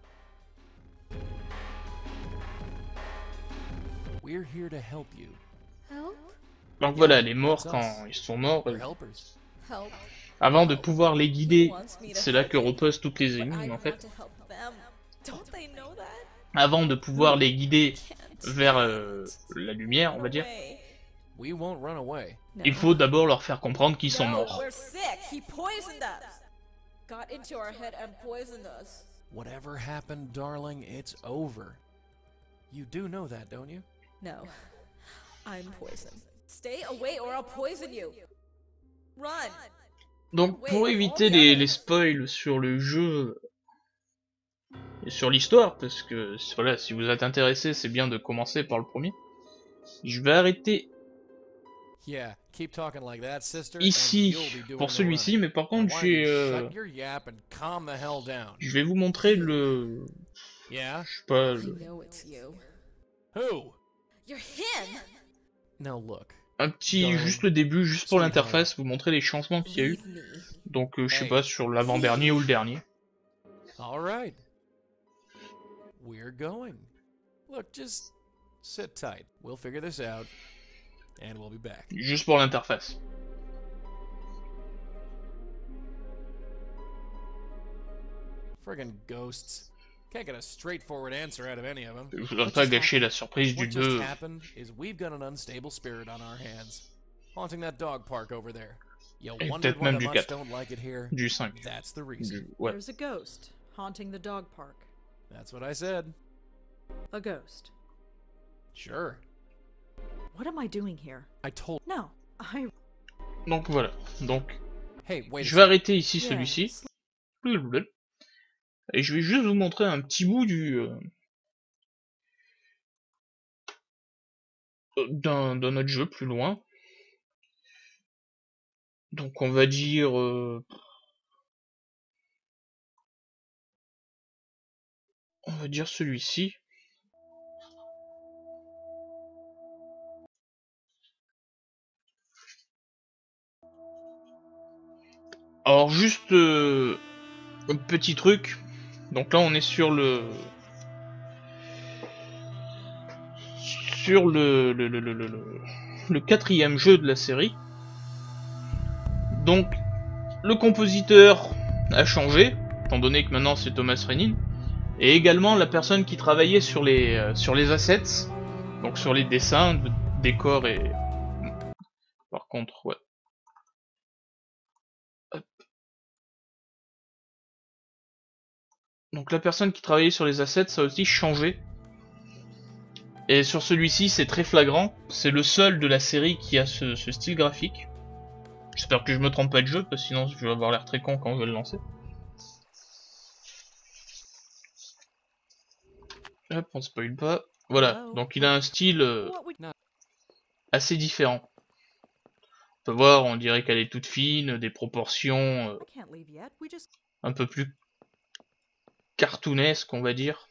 We're here to help you. Help? Donc voilà, les morts, quand ils sont morts, We're euh, helpers. Help. avant de pouvoir les guider, He wants me to c'est là help que you, reposent toutes les but I énigmes en want fait. to help them. Don't they know that? Avant de pouvoir les guider Can't. vers euh, la lumière, on va Run dire, away. We won't run away. No. il faut d'abord leur faire comprendre qu'ils sont No, morts. we're sick. He poisoned us. Got into our head and poisoned us. Whatever happened, darling, it's over. You do know that, don't you? No. I'm poisoned. Stay away or I'll poison you. Run. Donc pour éviter les, les spoils sur le jeu et sur l'histoire, parce que voilà, si vous êtes intéressé, c'est bien de commencer par le premier. Je vais arrêter Yeah, keep talking like that, sister. ici and you'll be doing pour the celui-ci, running. mais par Now, contre, why j'ai, don't you euh, shut your yap and calm the hell down. je vais vous montrer le, Yeah? je sais pas, I le- know it's you. Who? You're him. Now look. un petit, Darling, juste le début, juste pour sweetheart. l'interface, vous montrer les changements qu'il y a eu. Leave me. Donc euh, je sais Hey. pas, sur l'avant-dernier ou le dernier. All right. We're going. Look, just sit tight. We'll figure this out, and we'll be back. Juste pour l'interface. Friggin' ghosts. Can't get a straightforward answer out of any of them. Je voudrais pas gâcher la surprise du What just deux. happened is we've got an unstable spirit on our hands, haunting that dog park over there. You Et wondered peut-être why même the du mutts quatre. don't like it here? Du cinq. That's the reason. Du... Ouais. There's a ghost haunting the dog park. That's what I said. A ghost. Sure. What am I doing here? I told. No, I. Donc voilà. Donc, Hey, wait a je vais second. arrêter ici Yeah, celui-ci. sl- Et je vais juste vous montrer un petit bout du euh, d'un d'un autre jeu plus loin. Donc on va dire euh, on va dire celui-ci. Alors juste euh, un petit truc. Donc là on est sur le sur le le, le, le, le, le- le quatrième jeu de la série. Donc le compositeur a changé, étant donné que maintenant c'est Thomas Renin, et également la personne qui travaillait sur les euh, sur les assets, donc sur les dessins, de, décors et par contre ouais. Hop. Donc la personne qui travaillait sur les assets a aussi changé. Et sur celui-ci c'est très flagrant, c'est le seul de la série qui a ce, ce style graphique. J'espère que je me trompe pas de jeu, parce que sinon je vais avoir l'air très con quand je vais le lancer. Hop, on spoil pas. Voilà, donc il a un style euh, What we... assez différent. On peut voir, on dirait qu'elle est toute fine, des proportions euh, I can't leave yet. We just. un peu plus cartoonesques, on va dire.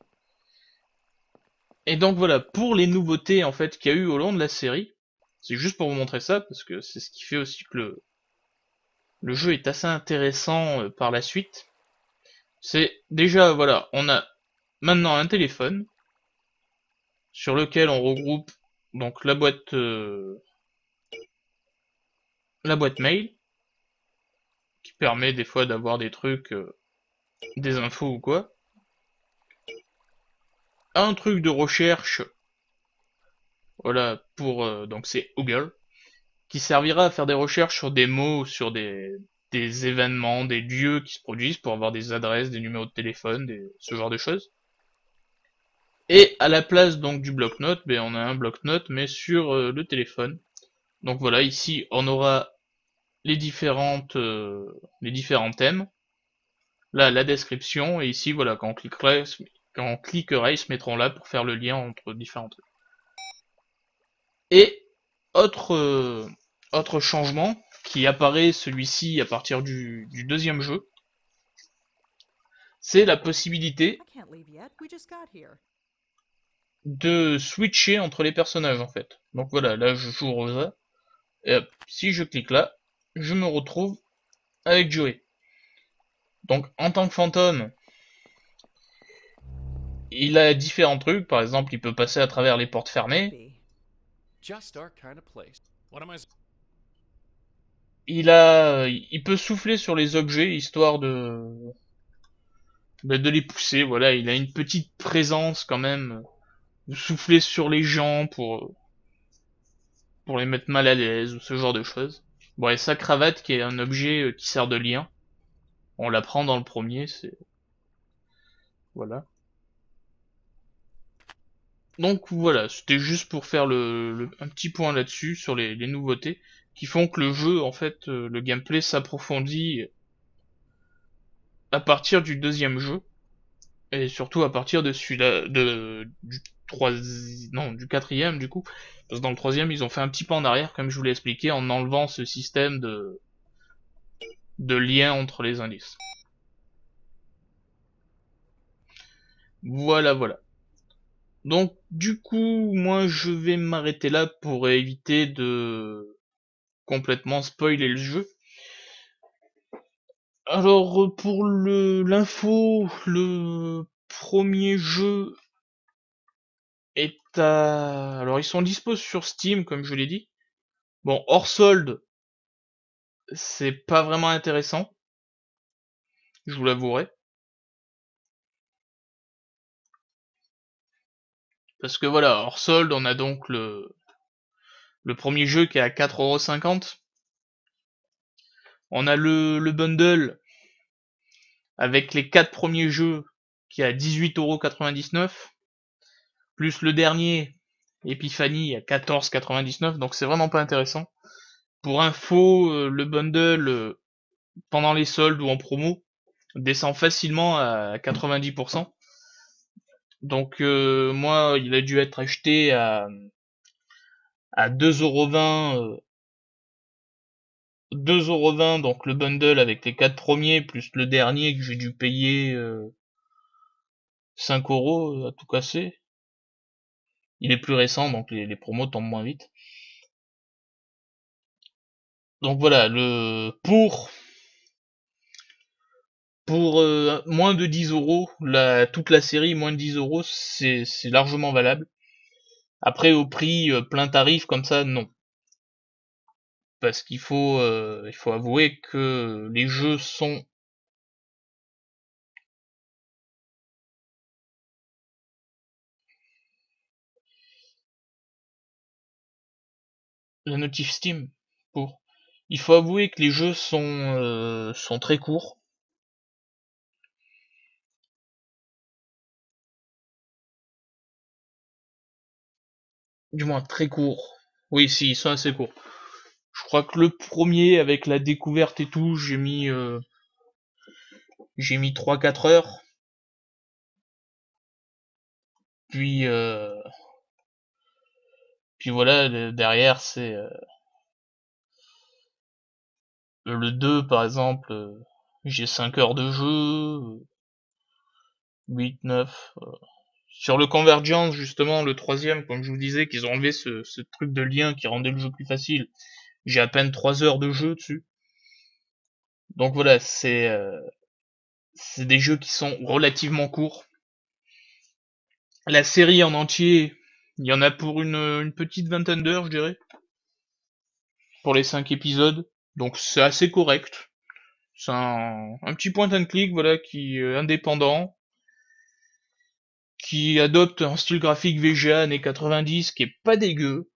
Et donc voilà, pour les nouveautés en fait qu'il y a eu au long de la série, c'est juste pour vous montrer ça, parce que c'est ce qui fait aussi que le, le jeu est assez intéressant euh, par la suite. C'est déjà, voilà, on a maintenant un téléphone sur lequel on regroupe donc la boîte euh, la boîte mail qui permet des fois d'avoir des trucs euh, des infos ou quoi, un truc de recherche, voilà, pour euh, donc c'est Google, qui servira à faire des recherches sur des mots, sur des des événements, des lieux qui se produisent pour avoir des adresses, des numéros de téléphone, des, ce genre de choses. Et à la place donc du bloc-notes, ben on a un bloc-notes mais sur euh, le téléphone. Donc voilà, ici on aura les différentes euh, les différents thèmes. Là la description, et ici voilà, quand on cliquerait, quand on cliquerait, ils se mettront là pour faire le lien entre différents trucs. Et autre euh, autre changement qui apparaît celui-ci à partir du, du deuxième jeu, c'est la possibilité I can't leave yet. We just got here. de switcher entre les personnages en fait. Donc voilà, là je joue Rosa, et hop, si je clique là, je me retrouve avec Joey. Donc en tant que fantôme, il a différents trucs, par exemple il peut passer à travers les portes fermées, Be. Just our kind of place. What am I? il a, il peut souffler sur les objets histoire de, de les pousser, voilà, il a une petite présence quand même, de souffler sur les gens pour, pour les mettre mal à l'aise ou ce genre de choses. Bon, et sa cravate qui est un objet qui sert de lien, on la prend dans le premier, c'est, voilà. Donc voilà, c'était juste pour faire le, le- un petit point là-dessus sur les, les nouveautés qui font que le jeu, en fait, euh, le gameplay s'approfondit à partir du deuxième jeu et surtout à partir de celui-là, de du troisième, non, du quatrième du coup, parce que dans le troisième ils ont fait un petit pas en arrière comme je vous l'ai expliqué en enlevant ce système de de lien entre les indices. Voilà, voilà. Donc du coup, moi je vais m'arrêter là pour éviter de complètement spoiler le jeu. Alors pour le l'info, le premier jeu est à... Alors ils sont dispo sur Steam comme je l'ai dit. Bon, hors solde, c'est pas vraiment intéressant. Je vous l'avouerai. Parce que voilà, hors solde, on a donc le le premier jeu qui est à quatre euros cinquante. On a le, le bundle avec les quatre premiers jeux qui est à dix-huit euros quatre-vingt-dix-neuf, plus le dernier Epiphany à quatorze euros quatre-vingt-dix-neuf, donc c'est vraiment pas intéressant. Pour info, euh, le bundle euh, pendant les soldes ou en promo descend facilement à quatre-vingt-dix pour cent. Donc euh, moi, il a dû être acheté à à deux euros vingt, euh, deux euros vingt, donc le bundle avec les quatre premiers plus le dernier que j'ai dû payer euh, cinq euros à tout casser. Il est plus récent, donc les, les promos tombent moins vite. Donc voilà, le pour pour euh, moins de dix euros, la, toute la série moins de dix euros, c'est c'est largement valable. Après au prix euh, plein tarif comme ça, non. Parce qu'il faut euh, il faut avouer que les jeux sont la notif Steam pour. Il faut avouer que les jeux sont euh, sont très courts. Du moins très courts. Oui, si, ils sont assez courts. Je crois que le premier avec la découverte et tout, j'ai mis euh, j'ai mis trois quatre heures. Puis euh, puis voilà, le- derrière c'est euh, le deux par exemple, euh, j'ai cinq heures de jeu, huit neuf. euh. Sur le Convergence justement, le troisième, comme je vous disais, qu'ils ont enlevé ce, ce truc de lien qui rendait le jeu plus facile, j'ai à peine trois heures de jeu dessus. Donc voilà, c'est euh, c'est des jeux qui sont relativement courts. La série en entier, il y en a pour une, une petite vingtaine d'heures, je dirais, pour les cinq épisodes. Donc c'est assez correct. C'est un, un petit point and click, voilà, qui est indépendant, qui adopte un style graphique V G A années quatre-vingt-dix, qui est pas dégueu.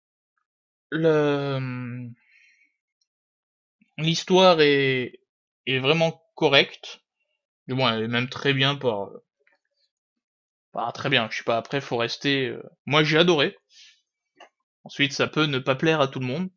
Le, l'histoire est, est vraiment correcte. Du moins, elle est même très bien par, pas très bien, je sais pas, après faut rester, euh, moi j'ai adoré. Ensuite, ça peut ne pas plaire à tout le monde.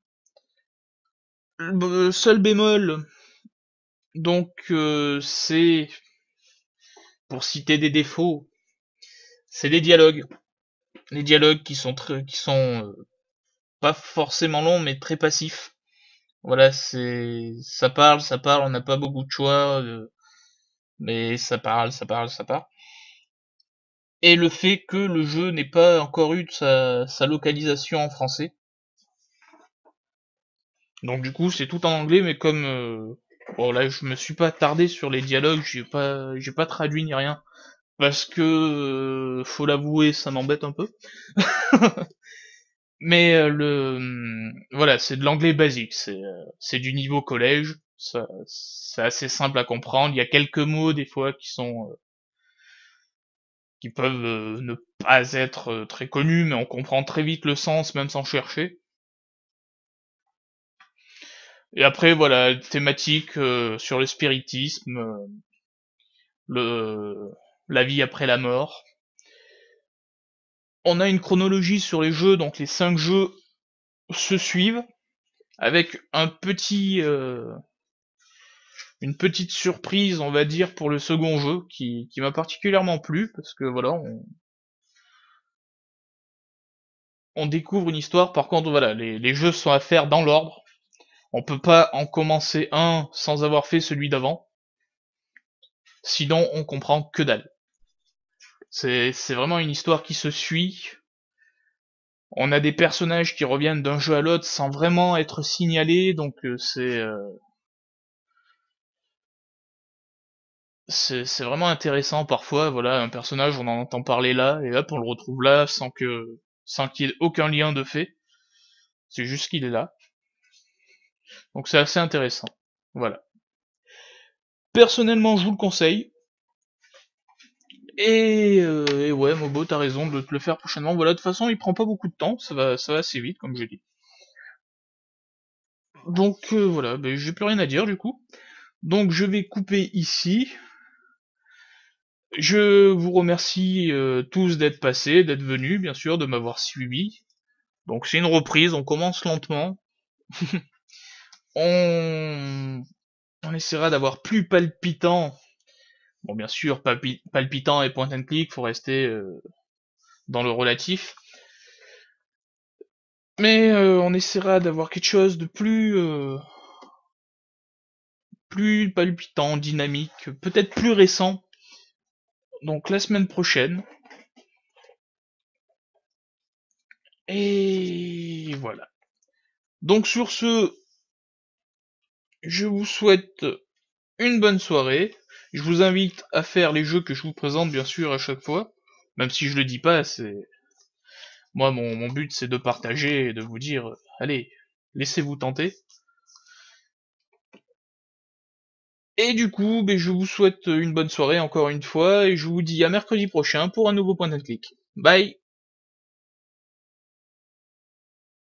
Le seul bémol, donc, euh, c'est, pour citer des défauts, c'est les dialogues. Les dialogues qui sont très, qui sont euh, pas forcément longs, mais très passifs. Voilà, c'est, ça parle, ça parle, on n'a pas beaucoup de choix, euh, mais ça parle, ça parle, ça parle. Et le fait que le jeu n'ait pas encore eu de sa, sa localisation en français. Donc du coup, c'est tout en anglais, mais comme euh, bon là, je me suis pas attardé sur les dialogues, j'ai pas, j'ai pas traduit ni rien, parce que euh, faut l'avouer, ça m'embête un peu. Mais euh, le hum, voilà, c'est de l'anglais basique, c'est euh, c'est du niveau collège, ça, c'est assez simple à comprendre. Il y a quelques mots des fois qui sont euh, qui peuvent euh, ne pas être euh, très connus, mais on comprend très vite le sens même sans chercher. Et après voilà, thématique euh, sur le spiritisme, euh, le la vie après la mort. On a une chronologie sur les jeux, donc les cinq jeux se suivent avec un petit euh, une petite surprise, on va dire, pour le second jeu qui, qui m'a particulièrement plu parce que voilà, on, on découvre une histoire. Par contre, voilà, les, les jeux sont à faire dans l'ordre. On peut pas en commencer un sans avoir fait celui d'avant. Sinon, on comprend que dalle. C'est, c'est vraiment une histoire qui se suit. On a des personnages qui reviennent d'un jeu à l'autre sans vraiment être signalés, donc euh, c'est euh, c'est c'est vraiment intéressant parfois. Voilà, un personnage, on en entend parler là, et hop, on le retrouve là sans que sans qu'il y ait aucun lien de fait. C'est juste qu'il est là. Donc c'est assez intéressant. Voilà. Personnellement, je vous le conseille. Et, euh, et ouais, Mobo, t'as raison de te le faire prochainement. Voilà, de toute façon, il prend pas beaucoup de temps, ça va, ça va assez vite, comme je dis. Donc euh, voilà, ben, j'ai plus rien à dire du coup. Donc je vais couper ici. Je vous remercie euh, tous d'être passés, d'être venus, bien sûr, de m'avoir suivi. Donc c'est une reprise, on commence lentement. on... on essaiera d'avoir plus palpitant. Bon, bien sûr, palpi... palpitant et point and click, faut rester euh, dans le relatif. Mais euh, on essaiera d'avoir quelque chose de plus... Euh... plus palpitant, dynamique, peut-être plus récent. Donc la semaine prochaine. Et voilà. Donc sur ce, je vous souhaite une bonne soirée. Je vous invite à faire les jeux que je vous présente bien sûr à chaque fois. Même si je le dis pas, c'est... Moi mon, mon but c'est de partager et de vous dire, allez, laissez-vous tenter. Et du coup, ben, je vous souhaite une bonne soirée encore une fois, et je vous dis à mercredi prochain pour un nouveau point and click. Bye!